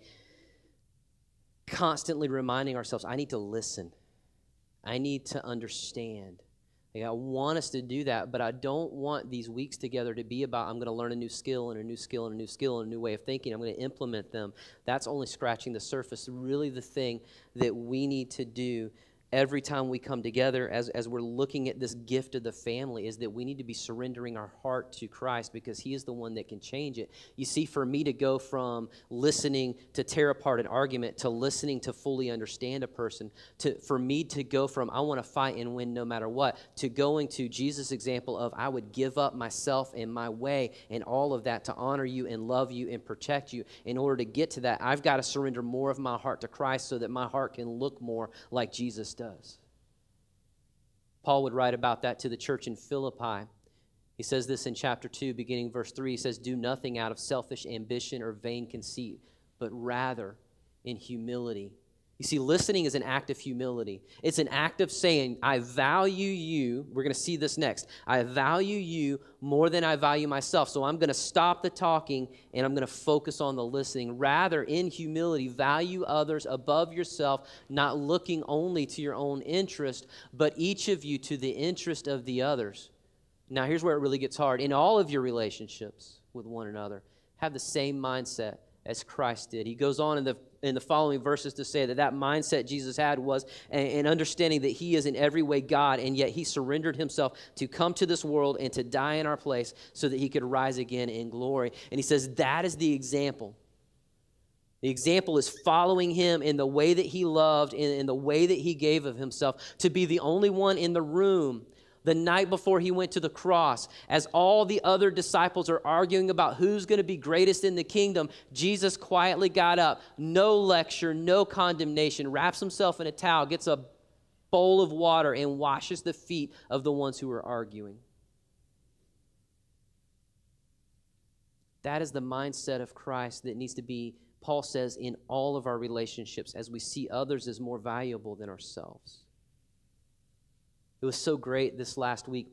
constantly reminding ourselves, I need to listen. I need to understand. Like, I want us to do that, but I don't want these weeks together to be about, I'm going to learn a new skill and a new skill and a new skill and a new way of thinking. I'm going to implement them. That's only scratching the surface. Really the thing that we need to do every time we come together as, as we're looking at this gift of the family is that we need to be surrendering our heart to Christ because he is the one that can change it. You see, for me to go from listening to tear apart an argument to listening to fully understand a person, to for me to go from I want to fight and win no matter what, to going to Jesus' example of I would give up myself and my way and all of that to honor you and love you and protect you. In order to get to that, I've got to surrender more of my heart to Christ so that my heart can look more like Jesus does. Paul would write about that to the church in Philippi. He says this in chapter two, beginning verse three. He says, do nothing out of selfish ambition or vain conceit, but rather in humility. You see, listening is an act of humility. It's an act of saying, I value you. We're going to see this next. I value you more than I value myself. So I'm going to stop the talking and I'm going to focus on the listening. Rather, in humility, value others above yourself, not looking only to your own interest, but each of you to the interest of the others. Now, here's where it really gets hard. In all of your relationships with one another, have the same mindset as Christ did. He goes on in the in the following verses to say that that mindset Jesus had was an understanding that he is in every way God, and yet he surrendered himself to come to this world and to die in our place so that he could rise again in glory. And he says that is the example. The example is following him in the way that he loved, in, in the way that he gave of himself, to be the only one in the room the night before he went to the cross, as all the other disciples are arguing about who's going to be greatest in the kingdom, Jesus quietly got up, no lecture, no condemnation, wraps himself in a towel, gets a bowl of water, and washes the feet of the ones who are arguing. That is the mindset of Christ that needs to be, Paul says, in all of our relationships as we see others as more valuable than ourselves. It was so great this last week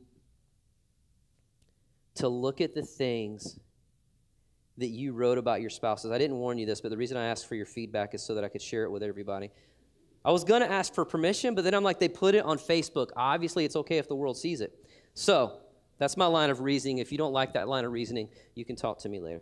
to look at the things that you wrote about your spouses. I didn't warn you this, but the reason I asked for your feedback is so that I could share it with everybody. I was going to ask for permission, but then I'm like, they put it on Facebook. Obviously, it's okay if the world sees it. So that's my line of reasoning. If you don't like that line of reasoning, you can talk to me later.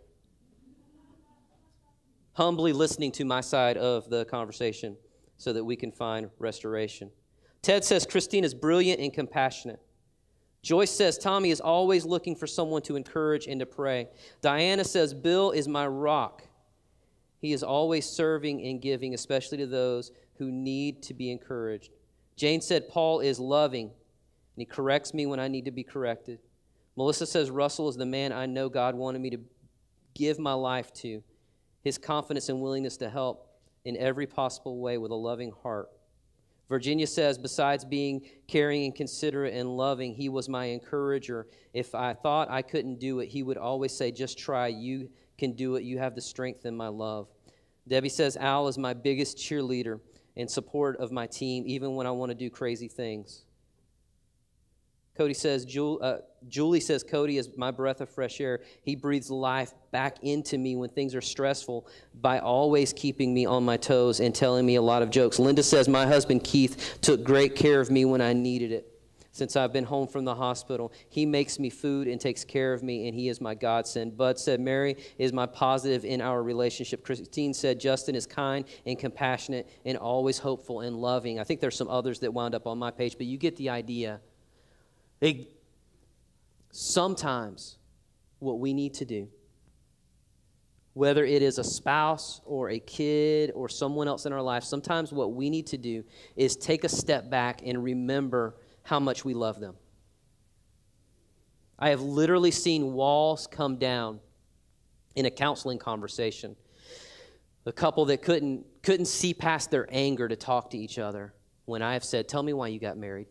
Humbly listening to my side of the conversation so that we can find restoration. Ted says Christine is brilliant and compassionate. Joyce says Tommy is always looking for someone to encourage and to pray. Diana says Bill is my rock. He is always serving and giving, especially to those who need to be encouraged. Jane said Paul is loving, and he corrects me when I need to be corrected. Melissa says Russell is the man I know God wanted me to give my life to. His confidence and willingness to help in every possible way with a loving heart. Virginia says, besides being caring and considerate and loving, he was my encourager. If I thought I couldn't do it, he would always say, just try. You can do it. You have the strength in my love. Debbie says, Al is my biggest cheerleader and support of my team, even when I want to do crazy things. Cody says, Jul- uh, Julie says, Cody is my breath of fresh air. He breathes life back into me when things are stressful by always keeping me on my toes and telling me a lot of jokes. Linda says, my husband Keith took great care of me when I needed it. Since I've been home from the hospital, he makes me food and takes care of me, and he is my godsend. Bud said, Mary is my positive in our relationship. Christine said, Justin is kind and compassionate and always hopeful and loving. I think there's some others that wound up on my page, but you get the idea. They, sometimes what we need to do, whether it is a spouse or a kid or someone else in our life, sometimes what we need to do is take a step back and remember how much we love them. I have literally seen walls come down in a counseling conversation. A couple that couldn't, couldn't see past their anger to talk to each other when I have said, tell me why you got married.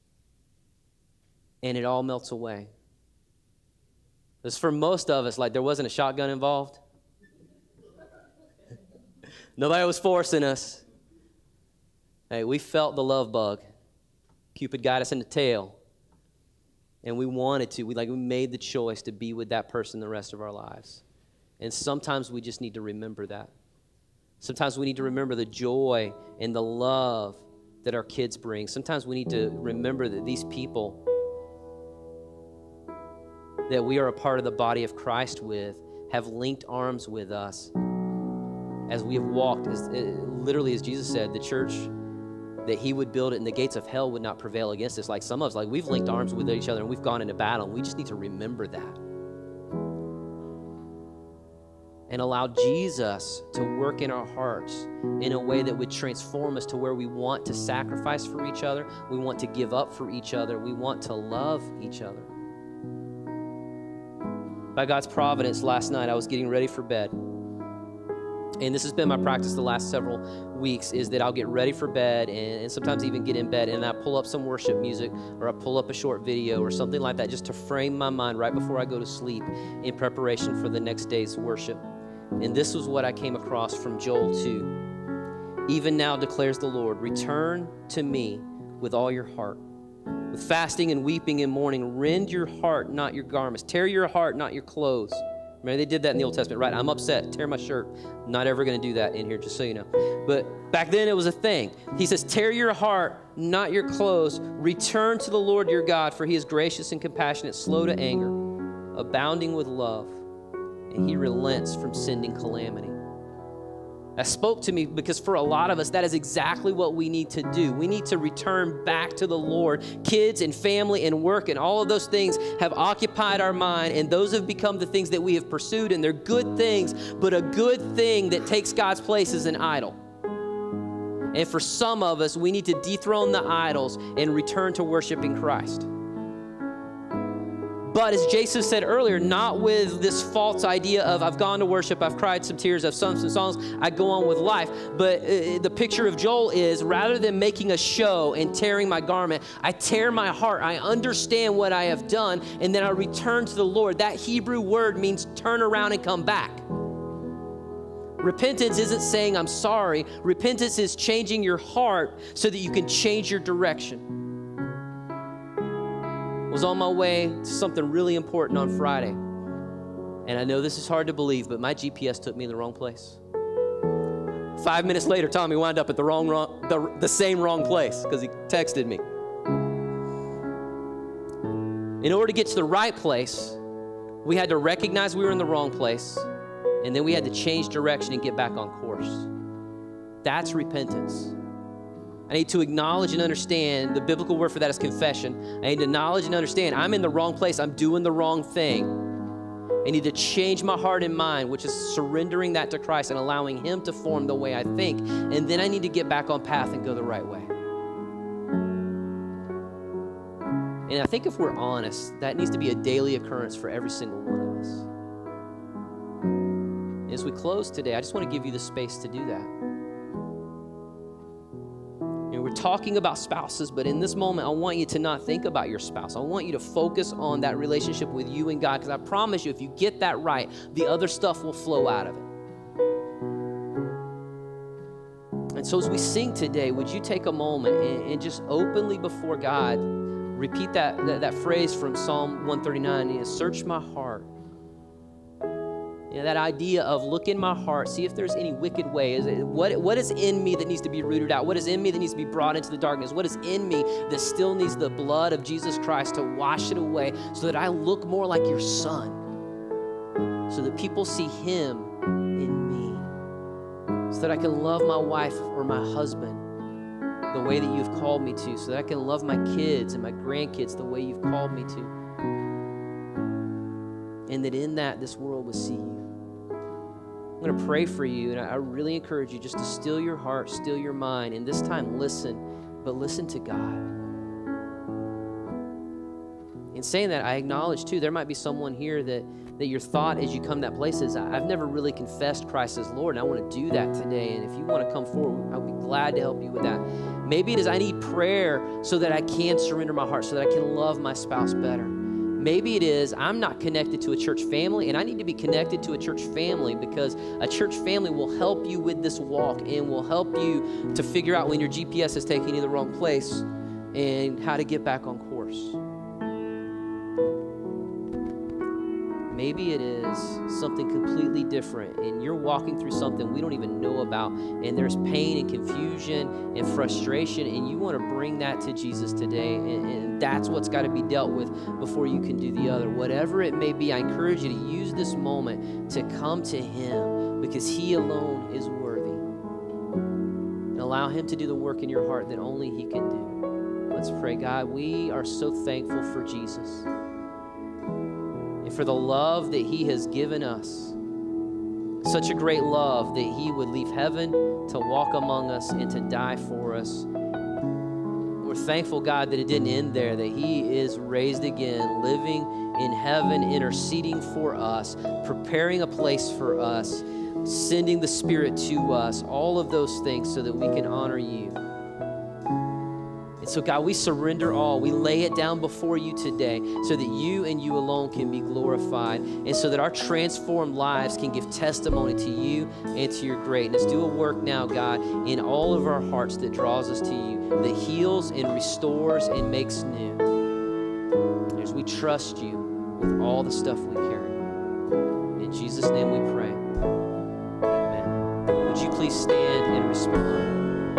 And it all melts away. Because for most of us, like there wasn't a shotgun involved. Nobody was forcing us. Hey, we felt the love bug. Cupid got us in the tail. And we wanted to. We like we made the choice to be with that person the rest of our lives. And sometimes we just need to remember that. Sometimes we need to remember the joy and the love that our kids bring. Sometimes we need to remember that these people that we are a part of the body of Christ with have linked arms with us as we have walked, as, uh, literally as Jesus said, the church that he would build it and the gates of hell would not prevail against us. Like some of us, like we've linked arms with each other and we've gone into battle, and we just need to remember that and allow Jesus to work in our hearts in a way that would transform us to where we want to sacrifice for each other, we want to give up for each other, we want to love each other. By God's providence, last night I was getting ready for bed. And this has been my practice the last several weeks, is that I'll get ready for bed and, and sometimes even get in bed and I pull up some worship music, or I pull up a short video or something like that just to frame my mind right before I go to sleep in preparation for the next day's worship. And this was what I came across from Joel two. Even now declares the Lord, return to me with all your heart. With fasting and weeping and mourning, rend your heart, not your garments. Tear your heart, not your clothes. Remember, they did that in the Old Testament, right? I'm upset, tear my shirt. I'm not ever going to do that in here, just so you know. But back then it was a thing. He says, tear your heart, not your clothes. Return to the Lord your God, for he is gracious and compassionate, slow to anger, abounding with love, and he relents from sending calamity. That spoke to me because for a lot of us, that is exactly what we need to do. We need to return back to the Lord. Kids and family and work and all of those things have occupied our mind, and those have become the things that we have pursued, and they're good things, but a good thing that takes God's place is an idol. And for some of us, we need to dethrone the idols and return to worshiping Christ. But as Jason said earlier, not with this false idea of I've gone to worship, I've cried some tears, I've sung some songs, I go on with life. But uh, the picture of Joel is, rather than making a show and tearing my garment, I tear my heart. I understand what I have done, and then I return to the Lord. That Hebrew word means turn around and come back. Repentance isn't saying I'm sorry. Repentance is changing your heart so that you can change your direction. Was on my way to something really important on Friday. And I know this is hard to believe, but my G P S took me in the wrong place. Five minutes later, Tommy wound up at the wrong, wrong the, the same wrong place because he texted me. In order to get to the right place, we had to recognize we were in the wrong place, and then we had to change direction and get back on course. That's repentance. I need to acknowledge and understand, the biblical word for that is confession. I need to acknowledge and understand I'm in the wrong place. I'm doing the wrong thing. I need to change my heart and mind, which is surrendering that to Christ and allowing him to form the way I think. And then I need to get back on path and go the right way. And I think if we're honest, that needs to be a daily occurrence for every single one of us. As we close today, I just want to give you the space to do that. We're talking about spouses, but in this moment, I want you to not think about your spouse. I want you to focus on that relationship with you and God, because I promise you, if you get that right, the other stuff will flow out of it. And so as we sing today, would you take a moment and, and just openly before God, repeat that, that, that phrase from Psalm one thirty-nine, you know, search my heart. You know, that idea of look in my heart, see if there's any wicked way. Is it, what, what is in me that needs to be rooted out? What is in me that needs to be brought into the darkness? What is in me that still needs the blood of Jesus Christ to wash it away so that I look more like your son, so that people see him in me, so that I can love my wife or my husband the way that you've called me to, so that I can love my kids and my grandkids the way you've called me to, and that in that this world will see you. I'm going to pray for you, and I really encourage you just to still your heart, still your mind, and this time listen, but listen to God. In saying that, I acknowledge too, there might be someone here that, that your thought as you come to that place is, I've never really confessed Christ as Lord, and I want to do that today, and if you want to come forward, I'll be glad to help you with that. Maybe it is I need prayer so that I can surrender my heart, so that I can love my spouse better. Maybe it is I'm not connected to a church family, and I need to be connected to a church family, because a church family will help you with this walk and will help you to figure out when your G P S is taking you to the wrong place and how to get back on course. Maybe it is something completely different, and you're walking through something we don't even know about, and there's pain and confusion and frustration, and you want to bring that to Jesus today, and, and that's what's got to be dealt with before you can do the other. Whatever it may be, I encourage you to use this moment to come to Him, because He alone is worthy. And allow Him to do the work in your heart that only He can do. Let's pray. God, we are so thankful for Jesus, for the love that He has given us. Such a great love that He would leave heaven to walk among us and to die for us. We're thankful, God, that it didn't end there, that He is raised again, living in heaven, interceding for us, preparing a place for us, sending the Spirit to us, all of those things so that we can honor You. And so, God, we surrender all. We lay it down before You today so that You and You alone can be glorified, and so that our transformed lives can give testimony to You and to Your greatness. Do a work now, God, in all of our hearts that draws us to You, that heals and restores and makes new. As we trust You with all the stuff we carry. In Jesus' name we pray. Amen. Would you please stand and respond?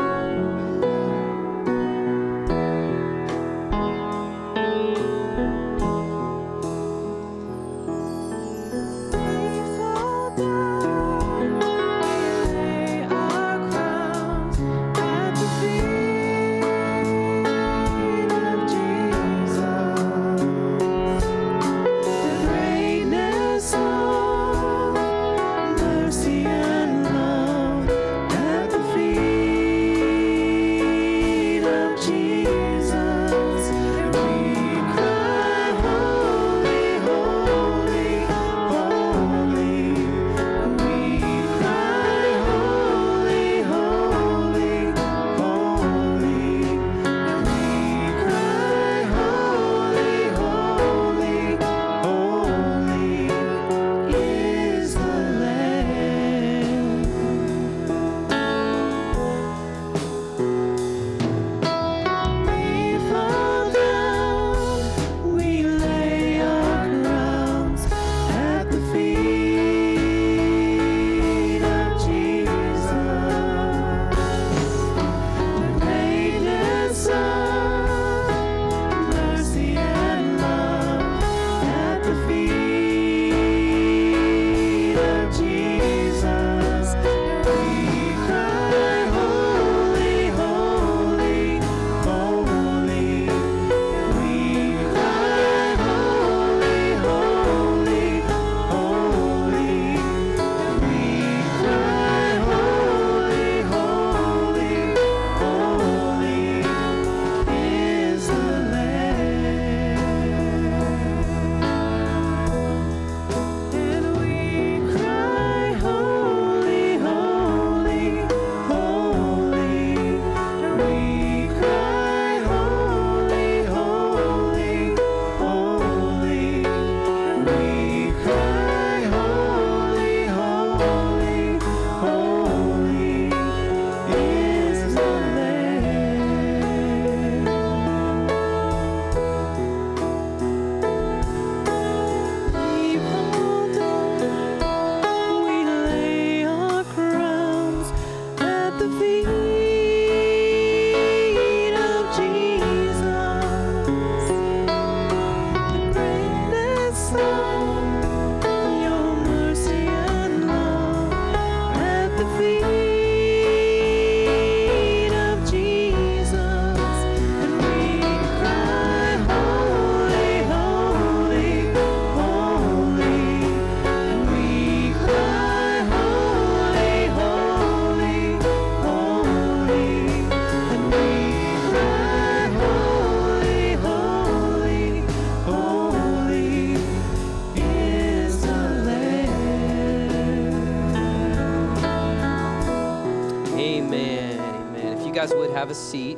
Have a seat.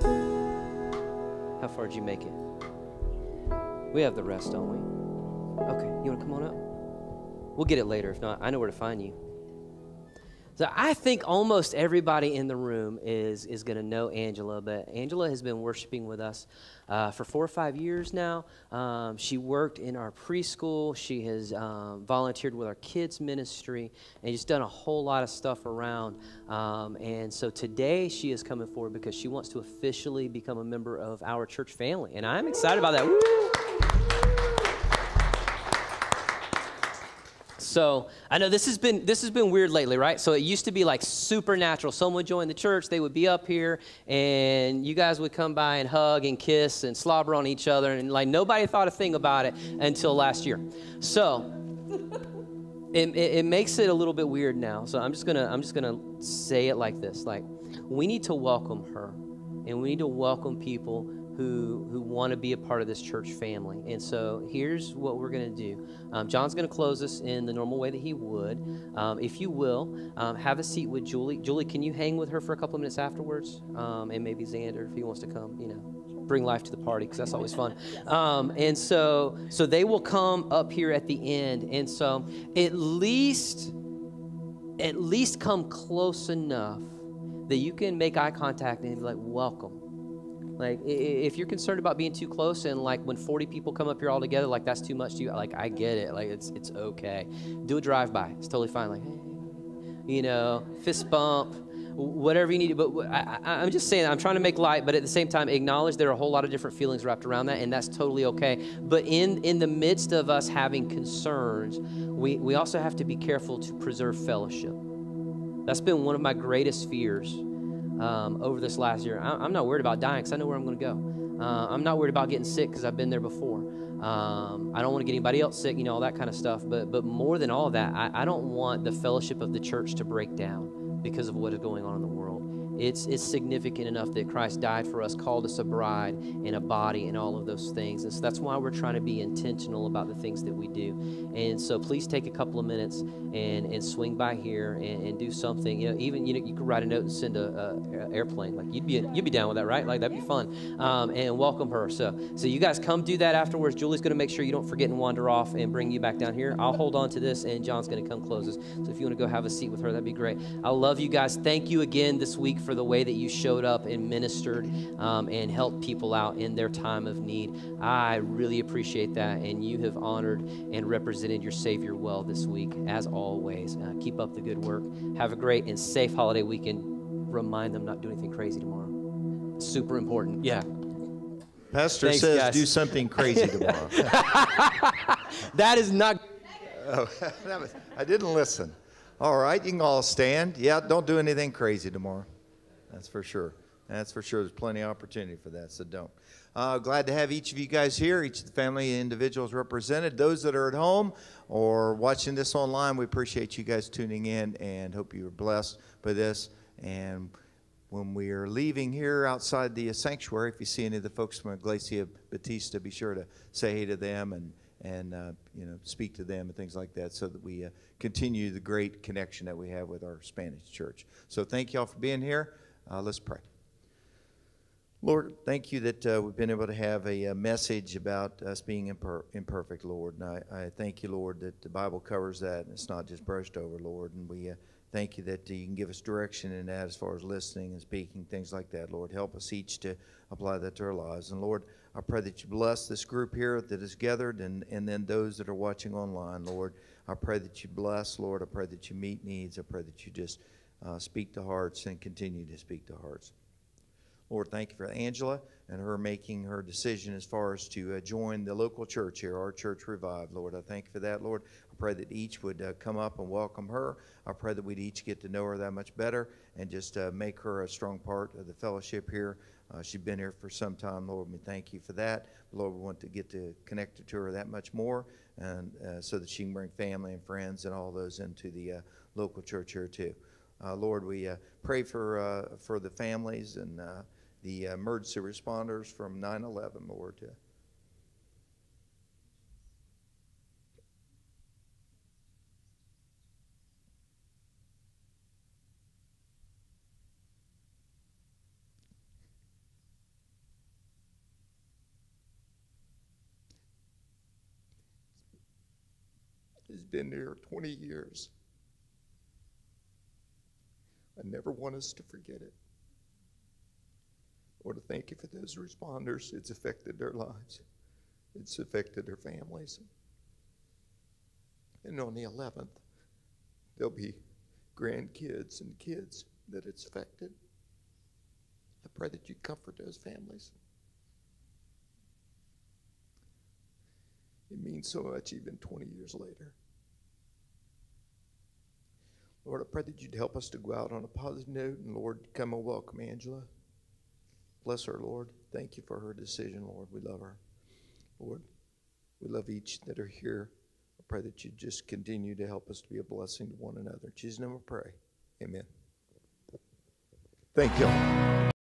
How far did you make it? We have the rest, don't we? Okay, you want to come on up? We'll get it later. If not, I know where to find you. So I think almost everybody in the room is is going to know Angela, but Angela has been worshiping with us uh, for four or five years now. Um, she worked in our preschool. She has um, volunteered with our kids ministry and just done a whole lot of stuff around. Um, and so today she is coming forward because she wants to officially become a member of our church family, and I'm excited about that. Woo! So I know this has been this has been weird lately, right? So it used to be like supernatural. Someone would join the church, they would be up here, and you guys would come by and hug and kiss and slobber on each other, and like nobody thought a thing about it until last year. So it, it, it makes it a little bit weird now. So I'm just gonna I'm just gonna say it like this: like we need to welcome her, and we need to welcome people who who want to be a part of this church family. And so here's what we're going to do. Um, John's going to close us in the normal way that he would. Um, if you will, um, have a seat with Julie. Julie, can you hang with her for a couple of minutes afterwards? Um, and maybe Xander, if he wants to come, you know, bring life to the party, because that's always fun. Um, and so so they will come up here at the end. And so at least, at least come close enough that you can make eye contact and be like, welcome. Like, if you're concerned about being too close and, like, when forty people come up here all together, like, that's too much to you, like, I get it. Like, it's it's okay. Do a drive-by. It's totally fine. Like, hey, you know, fist bump, whatever you need. But I, I, I'm just saying, I'm trying to make light, but at the same time, acknowledge there are a whole lot of different feelings wrapped around that, and that's totally okay. But in, in the midst of us having concerns, we, we also have to be careful to preserve fellowship. That's been one of my greatest fears Um, over this last year. I, I'm not worried about dying because I know where I'm going to go. Uh, I'm not worried about getting sick because I've been there before. Um, I don't want to get anybody else sick, you know, all that kind of stuff. But but more than all of that, I, I don't want the fellowship of the church to break down because of what is going on in the world. It's it's significant enough that Christ died for us, called us a bride and a body and all of those things. And so that's why we're trying to be intentional about the things that we do. And so please take a couple of minutes and, and swing by here and, and do something. You know, even you know you could write a note and send a, a, a airplane. Like you'd be you'd be down with that, right? Like that'd be fun. Um, and welcome her. So so you guys come do that afterwards. Julie's going to make sure you don't forget and wander off and bring you back down here. I'll hold on to this, and John's going to come close us. So if you want to go have a seat with her, that'd be great. I love you guys. Thank you again this week for the way that you showed up and ministered um, and helped people out in their time of need. I really appreciate that, and you have honored and represented your Savior well this week, as always. Uh, keep up the good work. Have a great and safe holiday weekend. Remind them not to do anything crazy tomorrow. It's super important. Yeah. Pastor Thanks, says guys. do something crazy tomorrow. That is not... Oh, that was, I didn't listen. All right, you can all stand. Yeah, don't do anything crazy tomorrow. That's for sure. That's for sure. There's plenty of opportunity for that, so don't. Uh, glad to have each of you guys here, each of the family and individuals represented. Those that are at home or watching this online, we appreciate you guys tuning in and hope you are blessed by this. And when we are leaving here outside the sanctuary, if you see any of the folks from Iglesia Batista, be sure to say hey to them and and uh, you know, speak to them and things like that, so that we uh, continue the great connection that we have with our Spanish church. So thank you all for being here. Uh, let's pray. Lord, thank you that uh, we've been able to have a, a message about us being imper- imperfect, Lord. And I, I thank you, Lord, that the Bible covers that, and it's not just brushed over, Lord. And we uh, thank you that uh, you can give us direction in that as far as listening and speaking, things like that, Lord. Help us each to apply that to our lives. And Lord, I pray that you bless this group here that is gathered, and, and then those that are watching online, Lord. I pray that you bless, Lord. I pray that you meet needs. I pray that you just uh, speak to hearts and continue to speak to hearts. Lord, thank you for Angela and her making her decision as far as to uh, join the local church here, our church Revive. Lord, I thank you for that, Lord. I pray that each would uh, come up and welcome her. I pray that we'd each get to know her that much better and just uh, make her a strong part of the fellowship here. Uh, she's been here for some time, Lord. We thank you for that. Lord, we want to get to connect to her that much more, and uh, so that she can bring family and friends and all those into the uh, local church here too. Uh, Lord, we uh, pray for uh, for the families and uh, the emergency responders from nine eleven, Lord. Uh, He's been here twenty years. I never want us to forget it. Lord, I thank you for those responders. It's affected their lives. It's affected their families. And on the eleventh, there'll be grandkids and kids that it's affected. I pray that you comfort those families. It means so much even twenty years later. Lord, I pray that you'd help us to go out on a positive note. And Lord, come and welcome Angela. Bless her, Lord. Thank you for her decision, Lord. We love her. Lord, we love each that are here. I pray that you just continue to help us to be a blessing to one another. In Jesus' name we pray. Amen. Thank you.